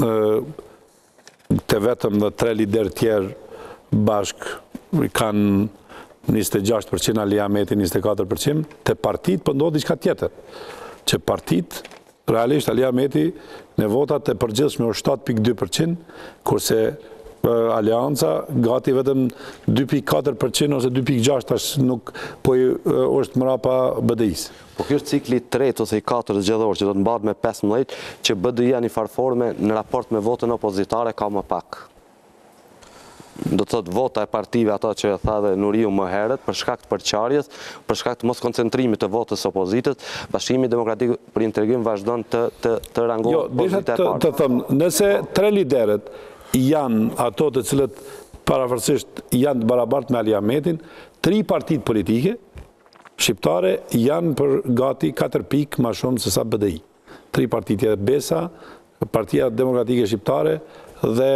te vetëm dhe 3 lider tjerë bashk kanë 26%, Ali Ahmeti 24%, te partit për ndodh diçka tjetër. Që partit realisht Ali Ahmeti në votat e përgjithshme është 7.2%, kurse Aleanca gati vetëm 2.4% ose 2.6% nuk po është mrapa BDI-s. Po kjo është cikli 3 ose i 4 zgjedhor që do të mbahet me 15 që BDI-ja në farë forme në raport me votën opozitare ka më pak. do të thotë vota e partive ata që tha dhe Nuriu më herët, për shkak të përçarjes, për shkak të mos koncentrimit të votës opozitës, Bashkimi Demokratik për Integrim vazhdon të rangohet pozita e parë. Të thëmë, nëse 3 liderët janë ato të cilët parafarsisht janë të barabartë me Ali Ahmetin, 3 partitë politike shqiptare janë për gati 4 pikë ma shumë se sa BDI. 3 partitë Besa, Partia Demokratike Shqiptare dhe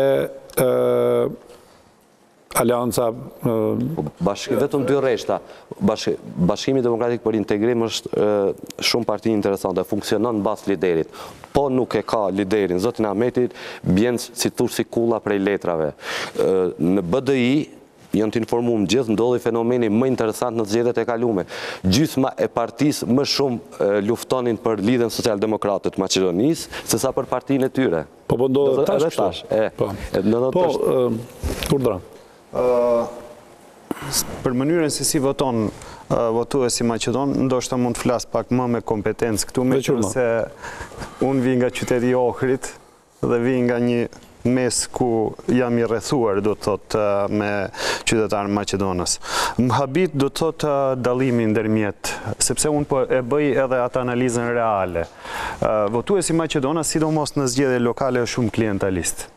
Alianca... Vetëm 2 rreshta. Bashkimi Demokratik për Integrim është shumë parti interesante, funksionon në bazë liderit. Po nuk e ka liderin, zotin Ahmeti bjen si thush si kulla prej letrave. Në BDI, janë të informuar gjithë, ndodhi fenomeni më interesant në zgjedhjet e kaluara. Gjysma e partisë më shumë luftonin për lidhjen socialdemokratë të Maqedonisë sesa për partinë e tyre. Po ndodhet tash. Po, Urdhra. Për mënyrën se si voton votuesi maqedon, ndoshta mund të flas pak më me kompetencë këtu, me që se unë vi nga qyteti i Ohrit dhe vi nga një mes ku jam i rrethuar, do të thotë, me qytetarë Maqedonës. Më habit, do të thotë, dallimi ndërmjet, sepse unë po e bëj edhe atë analizën reale. Votuesi Maqedonës, sidomos në zgjedhje lokale, është shumë klientalist.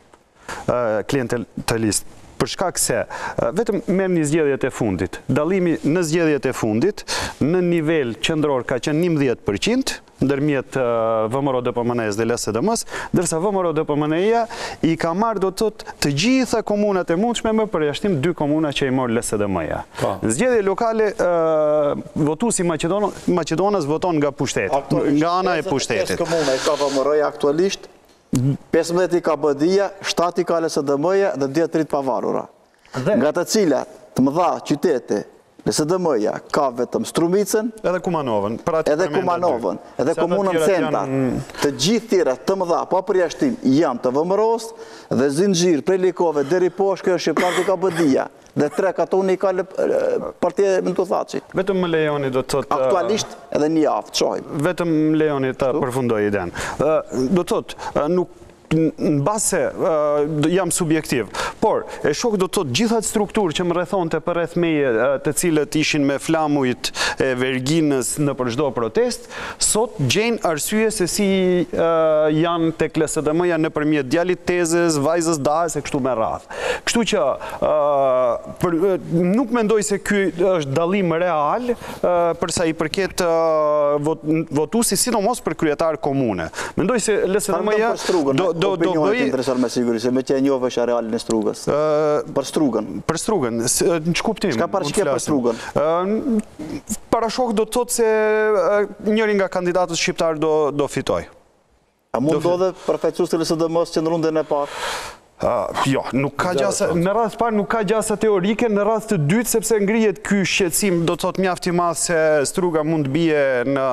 Për shkak se vetëm merrni zgjedhjet e fundit. Dallimi në zgjedhjet e fundit në nivel qendror ka qenë 11% ndërmjet VMRO-DPMN-s dhe LSDM-s, ndërsa VMRO-DPMN-ja i ka marrë, do të thotë, të gjitha komunat e mundshme me përjashtim 2 komuna që i mor LSDM-ja. Në zgjedhje lokale votuesi Maqedonës voton nga pushteti, nga ana e pushtetit. 5 komuna i ka VMRO-ja aktualisht, 15 i ka BDI-ja, 7 i ka LSDM-ja dhe 2-3 pavarura. Nga të cilat të mëdha qytete, LSDM-ja ka vetëm Strumicën, edhe Kumanovën, edhe komunën Centa. Të gjithë tjera të mëdha, pa përjashtim, janë të VMRO-s dhe zinxhir prej Likove deri poshtë, kjo është shqiptar ka BDI-ja. Dhe 3 katoni ka partia e Mentuthaçit. Vetëm më lejoni, do të thotë... Aktualisht edhe një javë, çojmë. Vetëm lejoni ta përfundoj iden. Do të thotë, nuk në base jam subjektiv, por e shoh do të thotë gjithat strukturë që më rrethonte për rreth meje, të cilët ishin me flamujt e verginës në për çdo protest, sot gjejnë arsye se si janë tek LSDM-ja nëpërmjet djalit tezës, vajzës dahes e kështu me radhë. Kështu që nuk mendoj se ky është dallim real për sa i përket votuesi, sidomos për kryetar komune. Mendoj se LSDM-ja opinionet interesar me siguri, se me që e njove është realin e Strugës. Për Strugën. Për Strugën, në që kuptim? Shka parashike për Strugën? Parashok do të thotë se njëri nga kandidatët shqiptar do fitoj. A mund do dhe përfaqësues të LSDM-s që në rundën e parë? Jo, nuk ka gjasa, në radhë parë nuk ka gjasa teorike, në radhë të dytë, sepse ngrihet ky shqetësim, do të thotë mjaft i madh se Struga mund të bie në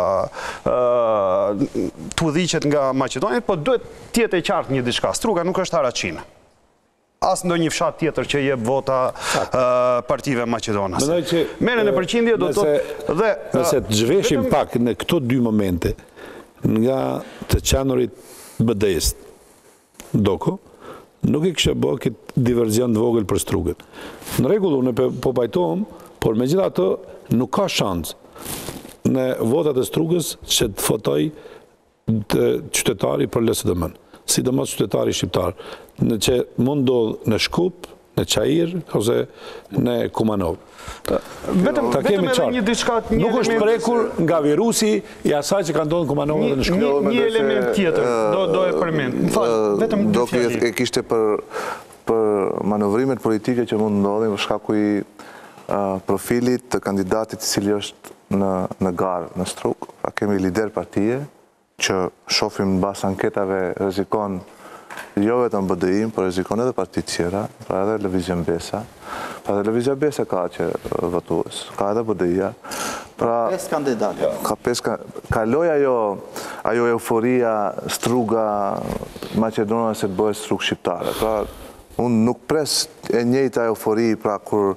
të udhiqet nga Maqedonia, po duhet të jetë e qartë një diçka. Struga nuk është Haraçin. As ndonjë fshat tjetër që jep vota partive maqedonase. Merren në përqindje do të thotë dhe nëse të zhveshim pak në këto 2 momente nga të qanurit BD-s Doko, nuk i kështë bërë këtë diverzion të vogël për Strugën. Në rregull, unë po pajtohem, por me gjitha ato nuk ka shansë në votat e Strugës që të fotoj të qytetari për LSDM-n, sidomos qytetari shqiptar, në që mund ndodh në Shkup, në Çajir ose në Kumanov. Vetëm edhe një diçka, nuk është prekur nga virusi i asaj që ka ndodhur në Kumanov dhe në Shkup. Një element tjetër do e përmend. Vetëm do e kishte për manovrimet politike që mund ndodhin për shkaku i profilit të kandidatit i cili është në garë në Strugë. Pra kemi lider partije që shohim mbas anketave rrezikon jo vetëm BDI-n, por rrezikon edhe partitë tjera, pra edhe Lëvizja Besa. Pra edhe Lëvizja Besa ka që votues, ka edhe BDI-ja. Pra 5 kandidatë. Ka 5 kaloj ajo euforia Struga Maqedonase se të bëhet Strugë shqiptare. Pra unë nuk pres e njëjta eufori pra kur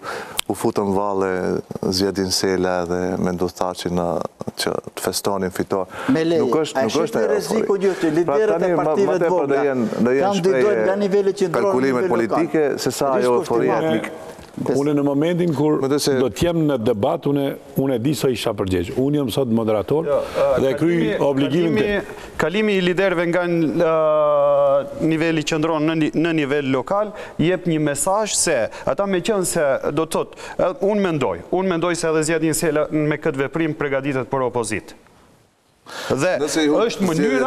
u futën valle Zjedin Sela dhe Mendus Thaçi që të festonin fitor. Me leje, a e shqipë reziku gjyë liderët e partive të vogla kandidojnë nga nivelli qendror në kalkulimet politike, se sa ajo euforia. Unë në momentin kur do t'jem në debat, unë e di sa isha përgjegjë. Unë jam sot moderator dhe kryj obligimin të... Kalimi i liderëve nga nivelli qendror në nivel lokal jep një mesazh se ata me qenë se do të thotë, unë mendoj se edhe Zjedin Sela me këtë veprim përgatitet për opozitë. Dhe është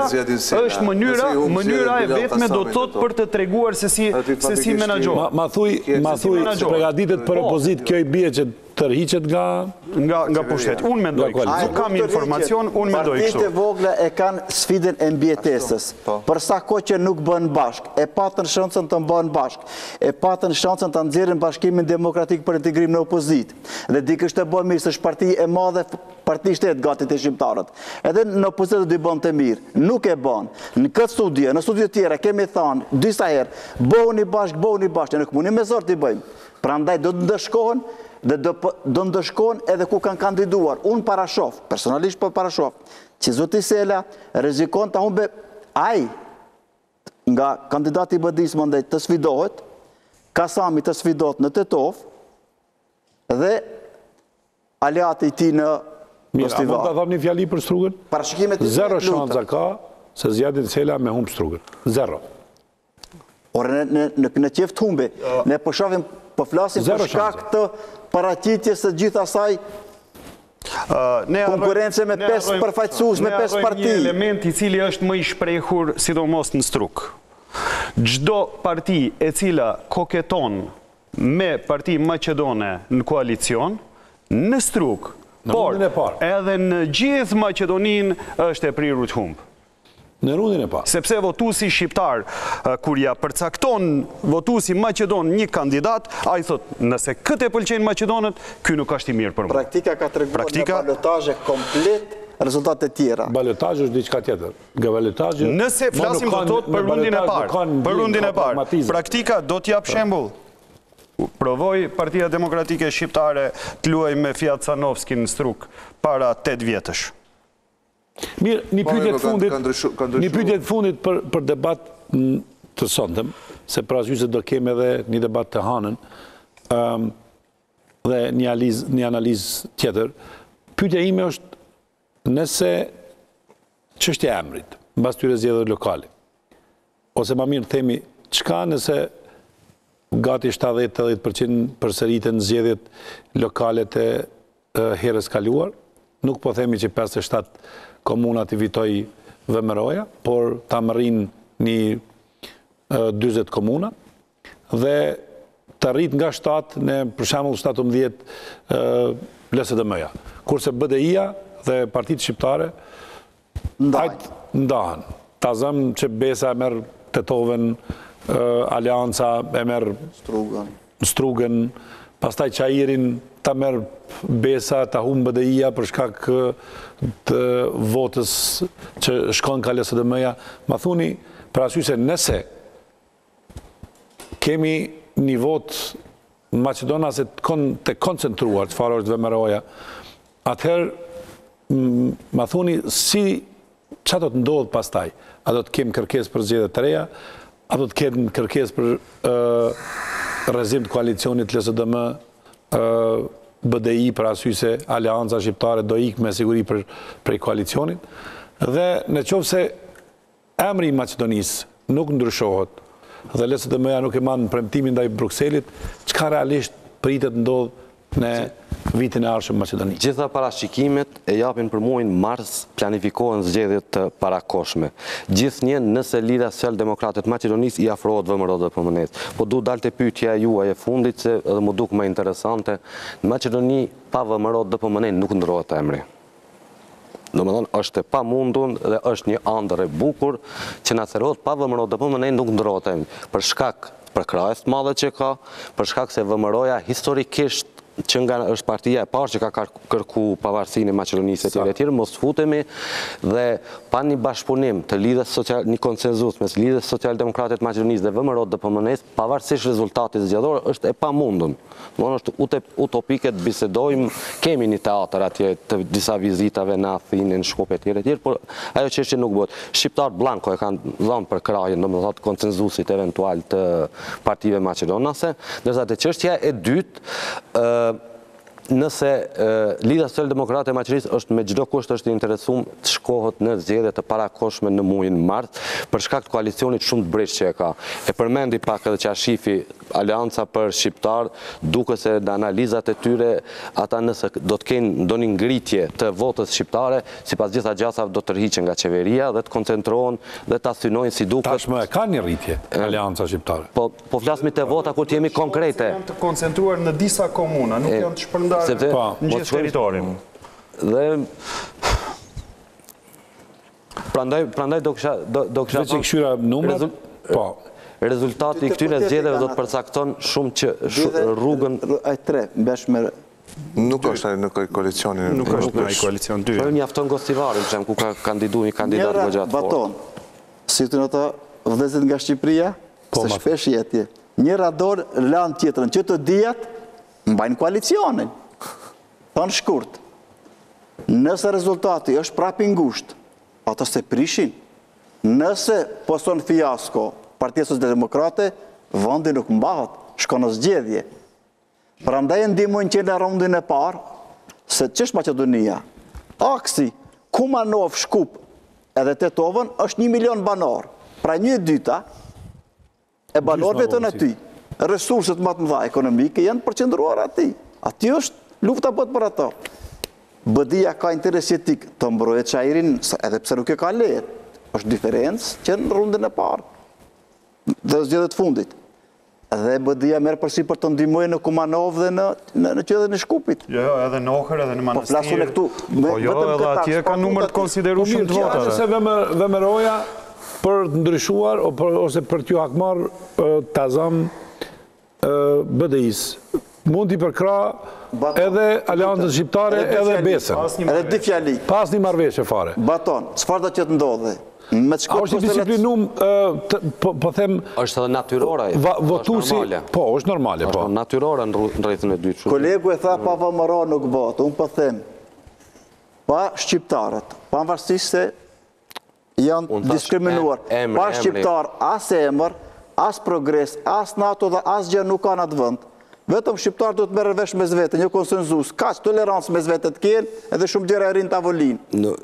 mënyra e vetme do të thotë për të treguar se si menaxhohet. Ma thuj përgatitet për opozitë, kjo i bie që tërhiqet nga pushteti. Unë mendoj kështu. Nuk kam informacion, unë mendoj kështu. Partitë e vogla e kanë sfidën e mbjetesës. Për sa kohë që nuk bëhen bashkë, e patën shansën të bëhen bashkë, e patën shansën të nxjerrin Bashkimin Demokratik për Integrim në opozitë. Dhe dikësht të bëhen mirë, është parti e madhe, parti shtetë gati të shqiptarët. Edhe në opozitë do i bën të mirë. Nuk e bën. Në këtë studio, në studio tjera kemi thënë disa herë, bëhuni bashkë, nuk mundi me zor t'i bëjmë. Prandaj do të ndëshkohen dhe do ndëshkohen edhe ku kanë kandiduar. Unë parashof, personalisht po parashof, që zoti Sela rrezikon ta humbe ai nga kandidati i BD-s mandej të sfidohet, Kasami të sfidohet në Tetov dhe aleati i tij në Mirë, a mund të thom një fjali për Strugën? Parashikimet e Zero shansa ka se Zjedin Sela me humb Strugën. Zero. Ore në qeft humbe, ne po shohim, po flasim për shkak të paraqitjes së gjithë asaj konkurrence me 5 përfaqësues, me 5 parti. Një element i cili është më i shprehur sidomos në Strug. Çdo parti e cila koketon me Parti Maqedone në koalicion, në Strug, por edhe në gjithë Maqedoninë është e prirur të humbë. Në rundin e parë. Sepse votuesi shqiptar, kur ja përcakton votuesi Maqedon një kandidat, ai thotë, nëse këtë e pëlqejnë Maqedonët, ky nuk është i mirë për mua. Praktika ka treguar në balotazhe komplet rezultate tjera. Balotazhi është diçka tjetër. Nga balotazhi. Nëse flasim do të thotë për rundin e parë, praktika do t'jap shembull. Provoi Partia Demokratike Shqiptare të luajë me Fiat Canovski në Strug para 8 vjetësh. Mirë, një pyetje të fundit për debat të sotëm, se pra se do kemi edhe një debat të hanën dhe një analizë tjetër. Pyetja ime është nëse çështja e emrit, mbas këtyre zgjedhjeve lokale, ose më mirë themi, çka nëse gati 70-80% përsëriten zgjedhjet lokale të herës kaluar, nuk po themi që 57 komunat i vitoj VMRO-ja, por ta mërin një 20 komuna, dhe të rrit nga 7 në për shembull 17 LSDM-ja. Kurse BDI-ja dhe partitë shqiptare ndahen. Ta zëm që Besa e merr Tetovën, Alianca e merr Strugën, pastaj Çajirin ta merr Besa, ta humbë BDI-ja për shkak të votës që shkon ka LSDM-ja. Ma thuni, për arsye se nëse kemi një votë në Maqedona se të koncentruar të farë është VMRO-ja, atëherë, ma thuni, që do të ndodhë pastaj? A do të kemë kërkesë për zgjedhje të reja? A do të kemë kërkesë për rrezim të koalicionit LSDM BDI për arsye se Aleanca Shqiptare do ikë me siguri prej koalicionit? Dhe në qoftë se emri i Maqedonisë nuk ndryshohet dhe LSDM-ja nuk e marrë në premtimin ndaj Brukselit, çka realisht pritet ndodh në vitin e ardhshëm Maqedoni? Gjitha parashikimet e japin për muajin mars, planifikohen zgjedhjet të parakohshme. Gjithnjë nëse Lidhja Social-Demokrate e Maqedonisë i afrohet VMRO-DPMN-s. Po du dalte pyetja juaj e fundit se edhe më duk më interesante. Në Maqedoni pa VMRO-DPMN nuk ndrohet emri. Domethënë është e pamundur dhe është një ëndër e bukur që na thotë pa VMRO-DPMN nuk ndrohet emri. Për shkak për krajes të madhe që ka, për shkak se VMRO-ja historikisht që nga është partia e parë që ka kërku pavarësinë e Maqedonisë e tjere, mos futemi dhe pa një bashkëpunim të lidhjes një konsenzus mes lidhjes social-demokratet Maqedonisë dhe VMRO-t DPMN-s, pavarësisht rezultatit zgjedhor, është e pamundun. Është utopike të bisedojmë, kemi një teatr atje të disa vizitave në Athinë, në Shkup e tjere, por ajo çështje nuk bëhet. Shqiptarët blanko e kanë dhënë për krajën, domethënë konsenzusit eventual të partive maqedonase, ndërsa te çështja e dytë, nëse Lidhja Social-Demokrate e Maqedonisë është me çdo kusht është interesuar të shkohet në zgjedhje të parakohshme në muajin mart për shkak të koalicionit shumë të bresh që e ka. E përmendi pak edhe Qashifi, Aleanca për Shqiptar, duke se në analizat e tyre ata nëse do të kenë ndonjë ngritje të votës shqiptare, sipas gjitha gjasave do të tërhiqen nga qeveria dhe të koncentrohen dhe ta synojnë si duket. Tashmë ka një rritje Aleanca Shqiptare. Po flasmi te vota kur jemi konkrete. Janë të koncentruar në disa komuna, nuk janë të shpërndarë në gjithë territorin. Dhe prandaj do kisha Veç i këshyra numrat? Po. Rezultati i këtyre zgjedhjeve do të përcakton shumë që rrugën ai 3 mbesh me Nuk është në koalicionin. Nuk është në koalicion 2. Po mjafton Gostivarin, ku ka kandiduar një kandidat goxha të fortë. Baton. Si të ata vëllezërit nga Shqipëria, se shpesh jetje. Njëra dorë lan tjetrën, që të dijat mbajnë koalicionin. Thonë shkurt. Nëse rezultati është prapë i ngushtë, ata se prishin. Nëse poson fiasko Partia Socialdemokrate, vendi nuk mbahet, shkon në zgjedhje. Prandaj ndihmojnë që në raundin e parë, se ç'është Maqedonia. Aksi, Kumanov, Shkup edhe Tetovën është 1 milion banor. Pra 1/2 e banorëve të në ty. Resurset më të mëdha ekonomike janë përqendruar aty. Aty është lufta bëhet për ato. BDI-ja ka interes jetik të mbrojë Çairin, edhe pse nuk e ka lehtë. Është diferencë që në rundën e parë dhe zgjedhjet fundit. Dhe BDI-ja merr përsipër të ndihmojë në Kumanov dhe në qytetin e Shkupit. Jo, edhe në Ohër, edhe në Manastir. Po flasun këtu. Po jo, edhe atje ka numër të konsiderueshëm të votave. Se VMRO-ja për të ndryshuar ose për t'ju hakmarr tazam BDI-s. Mund t'i përkra edhe Aleancën Shqiptare edhe Besën. Edhe di fjali. Pas një marrëveshje fare. Baton, çfarë do të ndodhe? A është i disiplinum, po them... është edhe natyrore. Votusi... Po, është normale, po. është natyrore në rrethin e dytë. Kolegu e tha pa VMRO nuk bëhet. Unë po them, pa shqiptarët, pavarësisht se janë diskriminuar. Pa shqiptar, as emër, as progres, as NATO dhe as gjë nuk ka në atë vend. Vetëm shqiptarët do të merren vesh mes vete, një konsenzus, kaq tolerancë mes vete të kenë, edhe shumë gjëra e rinë tavolinë.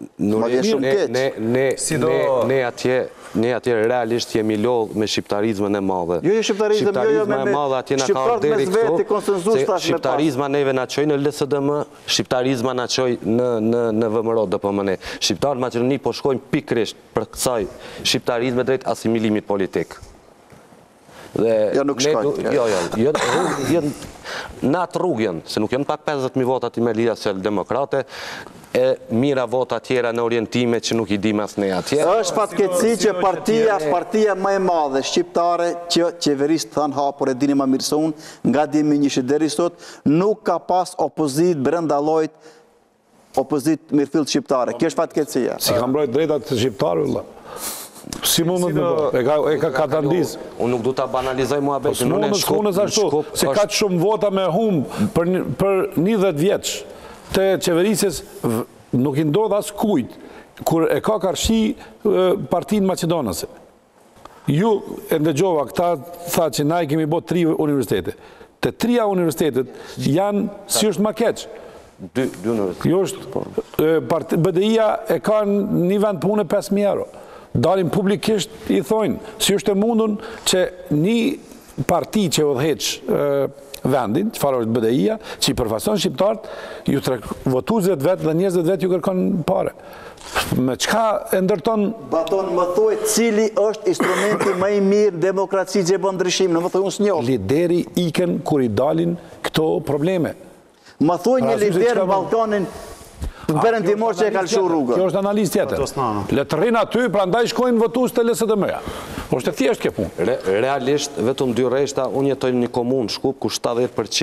Ne atje realisht jemi lodh me shqiptarizmën e madhe. Jo shqiptarizëm, jo me madhe atje na ka deri këtu. Shqiptarizma neve na çoi në LSDM, shqiptarizma na çoi në VMRO DPMN. Shqiptarët Maqedoni po shkojnë pikërisht për kësaj shqiptarizme drejt asimilimit politik. Ja nuk shkojnë. Jo, në atë rrugën, se nuk janë pak 50.000 vota me Lidhja Social-Demokrate, e mira vota tjera në orientime që nuk i dim as ne atje. Është fatkeqësi që partia më e madhe shqiptare që qeverisë thanë hapur e dini më mirë se unë, nga dimi një deri sot, nuk ka pas opozit brenda llojit opozit mirëfill shqiptare. Kjo është fatkeqësia. Si ka mbrojt drejtat të shqiptarëve? Si mundet me bërë? E ka të ndizë. Unë nuk du të banalizoj mua betë. S'munës ashtu, se ka që shumë vota me humbë për 10 vjeç të qeverisjes nuk i ndodh as kujt, kur e ka karshi partinë Maqedonase. Ju e ndëgjova, këta tha që na i kemi bot 3 universitete. Të 3 universitetet janë si është ma keqë. 2 universitetet. BDI-ja e ka një vend pune 5.000 euro. Dalim publikisht i thojnë, si është e mundun që një parti që udhëheq vendin, që farë është BDI-ja, që i përfason shqiptarët, ju të votu 10 vetë dhe 20 vetë ju kërkon pare. Me qka e ndërton... Baton, më thoj, cili është instrumenti më i mirë demokraci që e bën ndryshim, në më thoj unë s'njoh. Lideri iken kur i dalin këto probleme. Më thoj një lider në Ballkanin perëndimor që e kalëshu rrugën. Kjo është analizë tjetër. Le të rrinë aty, pra ndaj shkojnë votues të LSDM-ja. Është e thjesht kjo punë. Realisht, vetëm 2 rreshta, unë jetoj në një komunë Shkup, ku 70%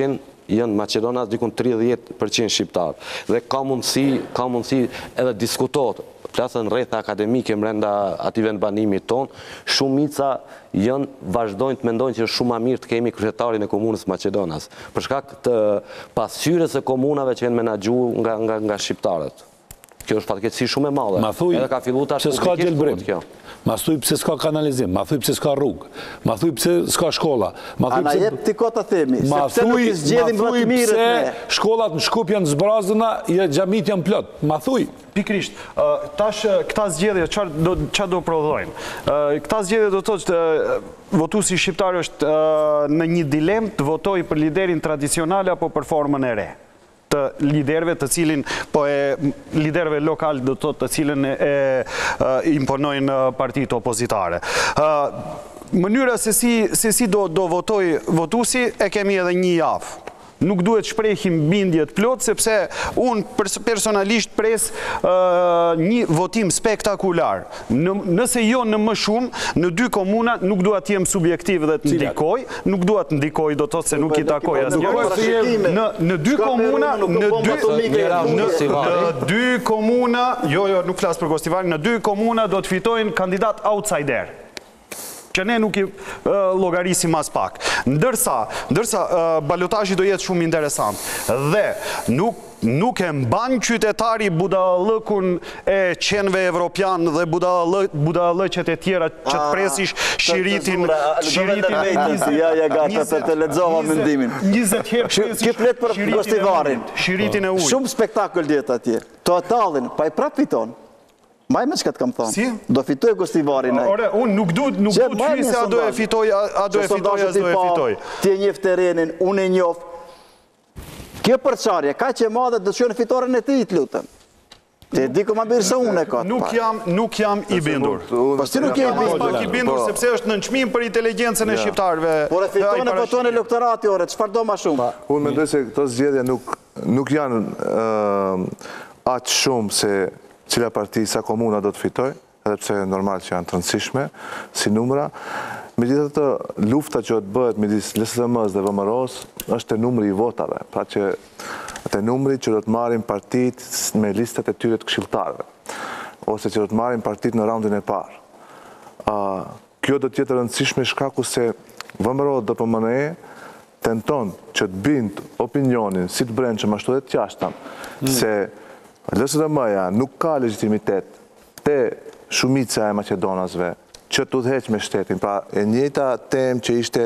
janë Maqedonas dikun 30% shqiptarë. Dhe ka mundësi edhe diskutohet, plasën rretha akademike mbrenda atij vendbanimit tonë, shumica vazhdojnë të mendojnë që është shumë më mirë të kemi kryetarin e komunës Maqedonas, për shkak të pasqyrës së komunave që janë menaxhuar nga shqiptarët. Kjo është fatkeqësi shumë e madhe. Edhe ka filluar tash s'ka gjelbrim. Ma thuj pse s'ka kanalizim, ma thuj pse s'ka rrugë, ma thuj pse s'ka shkolla. Ana jep ti kota themi, sepse nuk i zgjedhim më të mirët ne. Shkollat në Shkup janë zbrazëna, xhamit janë plot. Ma thuj. Pikrisht, tash këta zgjedhje çfarë do prodhojnë? Këta zgjedhje do thotë që votuesi shqiptar është në një dilemë të votojë për liderin tradicional apo për formën e re të liderëve, të cilin liderëve lokal do të thotë të cilën e imponojnë partitë opozitare. Mënyra se si do votoj votuesi e kemi edhe një javë. Nuk duhet shprehim bindjet plot, sepse unë personalisht pres një votim spektakular. Nëse jo në më shumë, në 2 komuna nuk dua të jem subjektiv dhe të ndikoj, nuk dua të ndikoj, do të thotë se nuk i takoj asnjëri. Në 2 komuna, jo, nuk flas për Gostivarin, në 2 komuna do të fitojnë kandidat outsider, që ne nuk i llogarisim as pak. Ndërsa balotazhi do jetë shumë interesant. Dhe nuk e mban qytetari budallëkun e qenve evropian dhe budallëqet e tjera që të presish shiritin ja gata të lexova mendimin. 20 herë Ki flet për Gostivarin. Shiritin e ujit. Shumë spektakël diet atje. Totalin, pa i prap fiton. Maj me që ka të kam thonë. Si? Do fitoj Gostivarin. Ore, unë nuk du të qyri se a do e fitoj, as do e fitoj. Ti e njef terenin, unë e njof. Kjo përçarje, ka që madhe të shkojnë fitoren e ti të lutëm. Ti e di ku ma birë se unë e ka. Nuk jam i bindur. Pas ti nuk jam i bindur, sepse është në nënçmim për inteligjencën e shqiptarëve. Por e fitone për tonë elektorati, ore, qëfar do ma shumë? Unë mendoj se këto zgjedhje nuk janë aq shumë se cila parti sa komuna do të fitoj, edhe pse normal që janë të rëndësishme, si numra. Megjithatë, lufta që do të bëhet midis LSDM-s dhe VMRO-s është te numri i votave, pra që te numri që do të marrin partitë me listat e tyre të këshilltarëve, ose që do të marrin partitë në raundin e parë. Kjo do të jetë e rëndësishme shkaku se VMRO-DPMNE tenton që të bind opinionin si të brendshëm ashtu edhe të jashtëm, se LSDM-ja nuk ka legitimitet te shumica e maqedonasve që të udhëheq me shtetin. Pra, e njëjta temë që ishte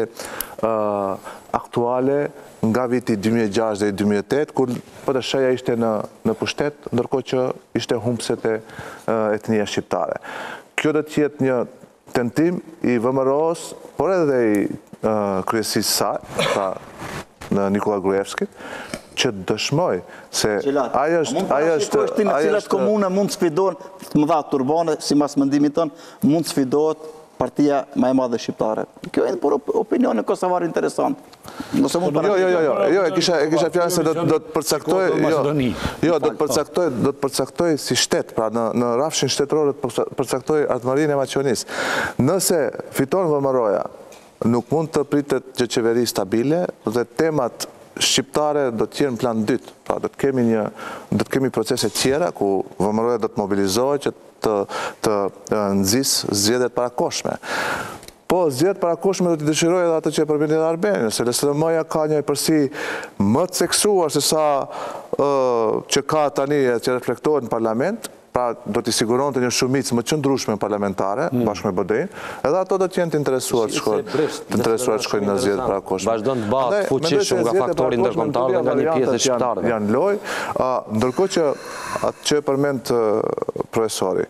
aktuale nga viti 2006 dhe 2008, kur PDSH-ja ishte në pushtet, ndërkohë që ishte humbset e etnia shqiptare. Kjo do të jetë një tentim i VMRO-s, por edhe i kryesisë saj, pra në Nikola Gruevskit, që dëshmoj se ajo është... A mund të shikosh ti në cilat komune mund të sfidohen, të më dha turbane, si mas mendimit tënë, mund të sfidohet partia më e madhe shqiptare. Kjo e për opinionin kosovar interesant. Jo, e kisha fjalën se do të përcaktoj... Jo, do të përcaktoj si shtet, pra në rafshin shtetëror do të përcaktoj Ardmërinë e Maqedonisë. Nëse fiton VMRO-ja, nuk mund të pritet që qeveri stabile dhe temat shqiptare do të jenë në plan 2. Pra, do të kemi procese tjera ku VMRO-ja do të mobilizohet që të nxjisë zgjedhjet parakoshme. Po, zgjedhjet parakoshme do të dëshiroj edhe atë që e përmendni edhe Arbeni, se LSDM-ja ka një përsi më të seksuar se sa që ka tani që reflektohet në parlament. Pra, do t'i siguron të një shumicë më qëndrueshme parlamentare, bashkë me BD-n, edhe ato do t'jenë të interesuar të shkojnë në zgjedhjet parakoshme. Vazhdon të bëhet fuqishëm nga faktori ndërkombëtar dhe nga një pjesë e shqiptarëve. Janë lojë, ndërkohë që atë që përmend profesori,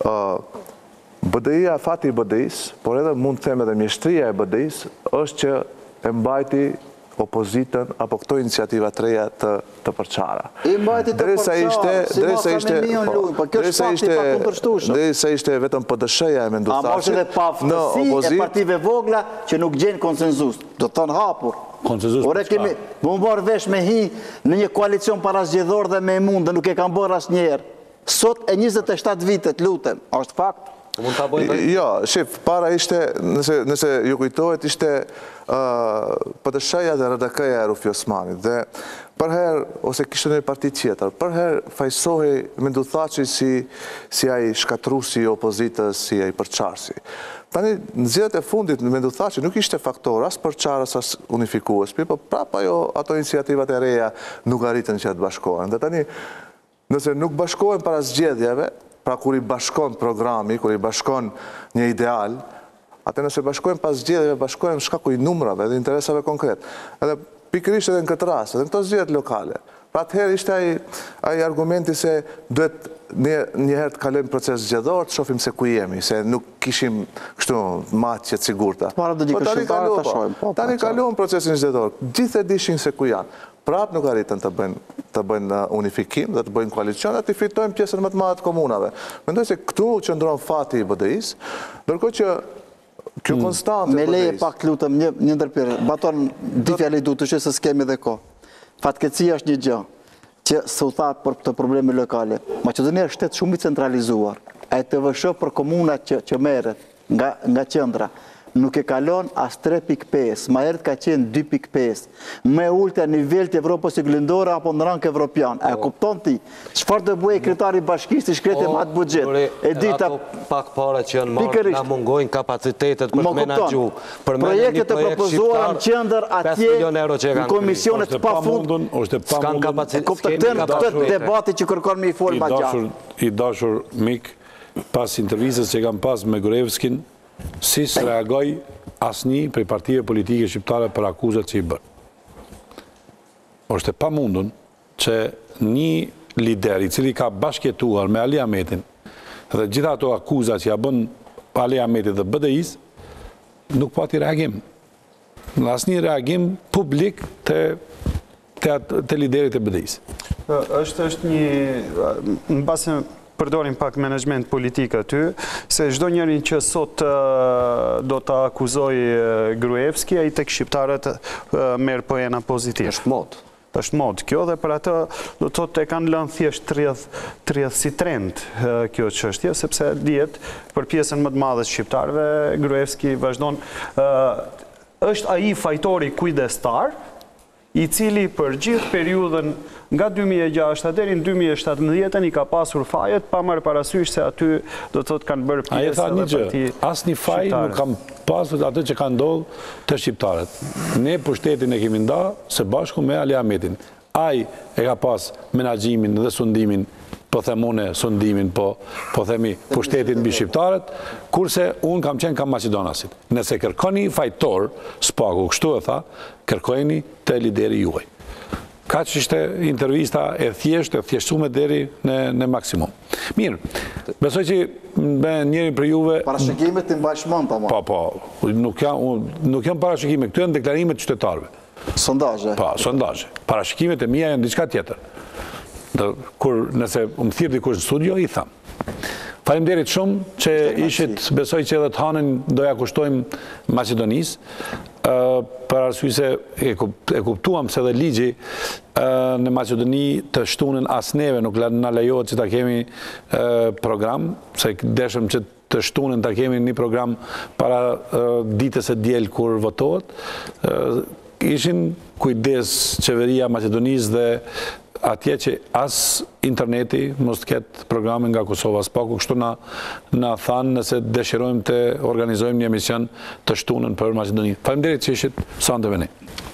BDI-ja, fati i BDI-s, por edhe mund të them edhe mjeshtria e BDI-s, është që e mbajti opozitën apo këto iniciativa të reja të përçara. I mbajti të përçara, si mos ka me mion lujë, po kjo është fakti pa kundërshtueshëm. Derisa ishte vetëm PDSH-ja e mendosaqe. A mos edhe paftësi e partive vogla që nuk gjenë konsenzus, do të thënë hapur. Konsenzus për çfarë? Më mbarë vesh me hi në një koalicion parazgjedhor dhe me mund dhe nuk e kam bërë asnjëherë. Sot e 27 vitet, lutem, është fakt. Mund ta bëjnë? Jo, shif, para ishte, nëse ju kujtohet, ishte PDSH-ja dhe RDK-ja e Rufi Osmanit. Dhe përherë, ose kishte një parti tjetër, përherë fajsohi Menduthaçi si ai shkatrusi i opozitës, si ai përçarsi. Tani, në zgjedhjet e fundit, Menduthaçi nuk ishte faktor as përçarës, as unifikues, por prapë ato iniciativat e reja nuk arritën që të bashkohen. Dhe tani, nëse nuk bashkohen para zgjedhjeve, pra kur i bashkon programi, kur i bashkon një ideal, atë nëse bashkohen pas zgjedhjeve, bashkohen shkaku i numrave dhe interesave konkret. Edhe pikërisht edhe në këtë rast, edhe në këto zgjedhjet lokale. Pra atëherë ishte ai argumenti se duhet njëherë të kalojmë proces zgjedhor, të shohim se ku jemi, se nuk kishim kështu matje të sigurta. Tani kaluam procesin zgjedhor. Gjithë e dishin se ku janë. Prapë nuk arritën të bëjnë unifikim dhe të bëjnë koalicion dhe të fitojnë pjesën më të madhe të komunave. Mendoj se këtu qëndron fati i BDI-s, ndërkohë që kjo konstante me leje pak lutëm një ndërpyrë, baton di fjali du të që se s'kemi dhe ko. Fatkecia është një gjë që se u tha për të probleme lokale. Maqedonia është shtet shumë i centralizuar. E të vëshë për komunat që merret nga qendra nuk e kalon as 3.5, ma herët ka qenë 2.5, me ullë të nivel të Evropës i glindore apo në rang evropian. E kupton ti, çfarë të bëjë kretari bashkisë i shkretë me atë buxhet? Ato pak pare që janë marrë, na mungojnë kapacitetet për të menaxhu. Projektet e propozuara në qendër atje në komisionet pa fund, s'kan kapacitet. Këtë debati që kërkon me i folë ma gjatë. I dashur mik, pas intervistës që kam pas me Gruevskin, si së reagoj asnjë prej partive politike shqiptare për akuzat që i bërë. Është e pamundun që një lider i cili ka bashkjetuar me Ali Ahmetin dhe gjitha ato akuzat që ja bën Ali Ahmetit dhe BDI-s, nuk pati reagim. Asnjë reagim publik të liderit e BDI-s. Është një, në base përdorim pak menagement politik aty, se çdo njëri që sot do të akuzoj Gruevski, ai tek shqiptarët merr pojena pozitiv. Është mod. Është mod kjo dhe për atë do të thotë e kanë lënë thjesht 30 si trend kjo çështje, sepse dihet për pjesën më të madhe të shqiptarëve Gruevski vazhdon është ai fajtori kujdestar i cili për gjithë periudhën nga 2006 deri në 2017 i ka pasur fajet pa marrë parasysh se aty do të thotë kanë bërë pjesë edhe parti. Asnjë faj nuk kam pasur atë që ka ndodhur të shqiptarët. Ne pushtetin e kemi nda së bashku me Ali Ahmetin. Ai e ka pas menaxhimin dhe sundimin, po themone sundimin, po themi pushtetin mbi shqiptarët, kurse unë kam qenë kam Macedonasit. Nëse kërkoni fajtor, spaku, kështu e tha, kërkojeni të lideri juaj. Ka që ishte intervista e thjeshtume deri në maksimum. Mirë, besoj që me njëri për juve... Parashikimet të mbajshmon, pa ma. Po, nuk jam parashikime, këtu janë deklarimet qytetarëve. Sondazhe. Po, sondazhe. Parashikimet e mia janë diçka tjetër. Kur nëse më thirr dikush në studio, i tham. Faleminderit shumë që ishit, besoj që edhe të hanën doja kushtojmë Maqedonisë, për arsye se e kuptuam se dhe ligji në Maqedoni të shtunën as neve nuk na lejohet që ta kemi program, se deshëm që të shtunën ta kemi një program para ditës së diel kur votohet. Ishin kujdes qeveria Maqedonisë dhe atje që as interneti mos të ketë programe nga Kosova spaku, kështu na thanë nëse dëshirojmë të organizojmë një emision të shtunën për Maqedoni. Faleminderit që ishit sa ndëveni.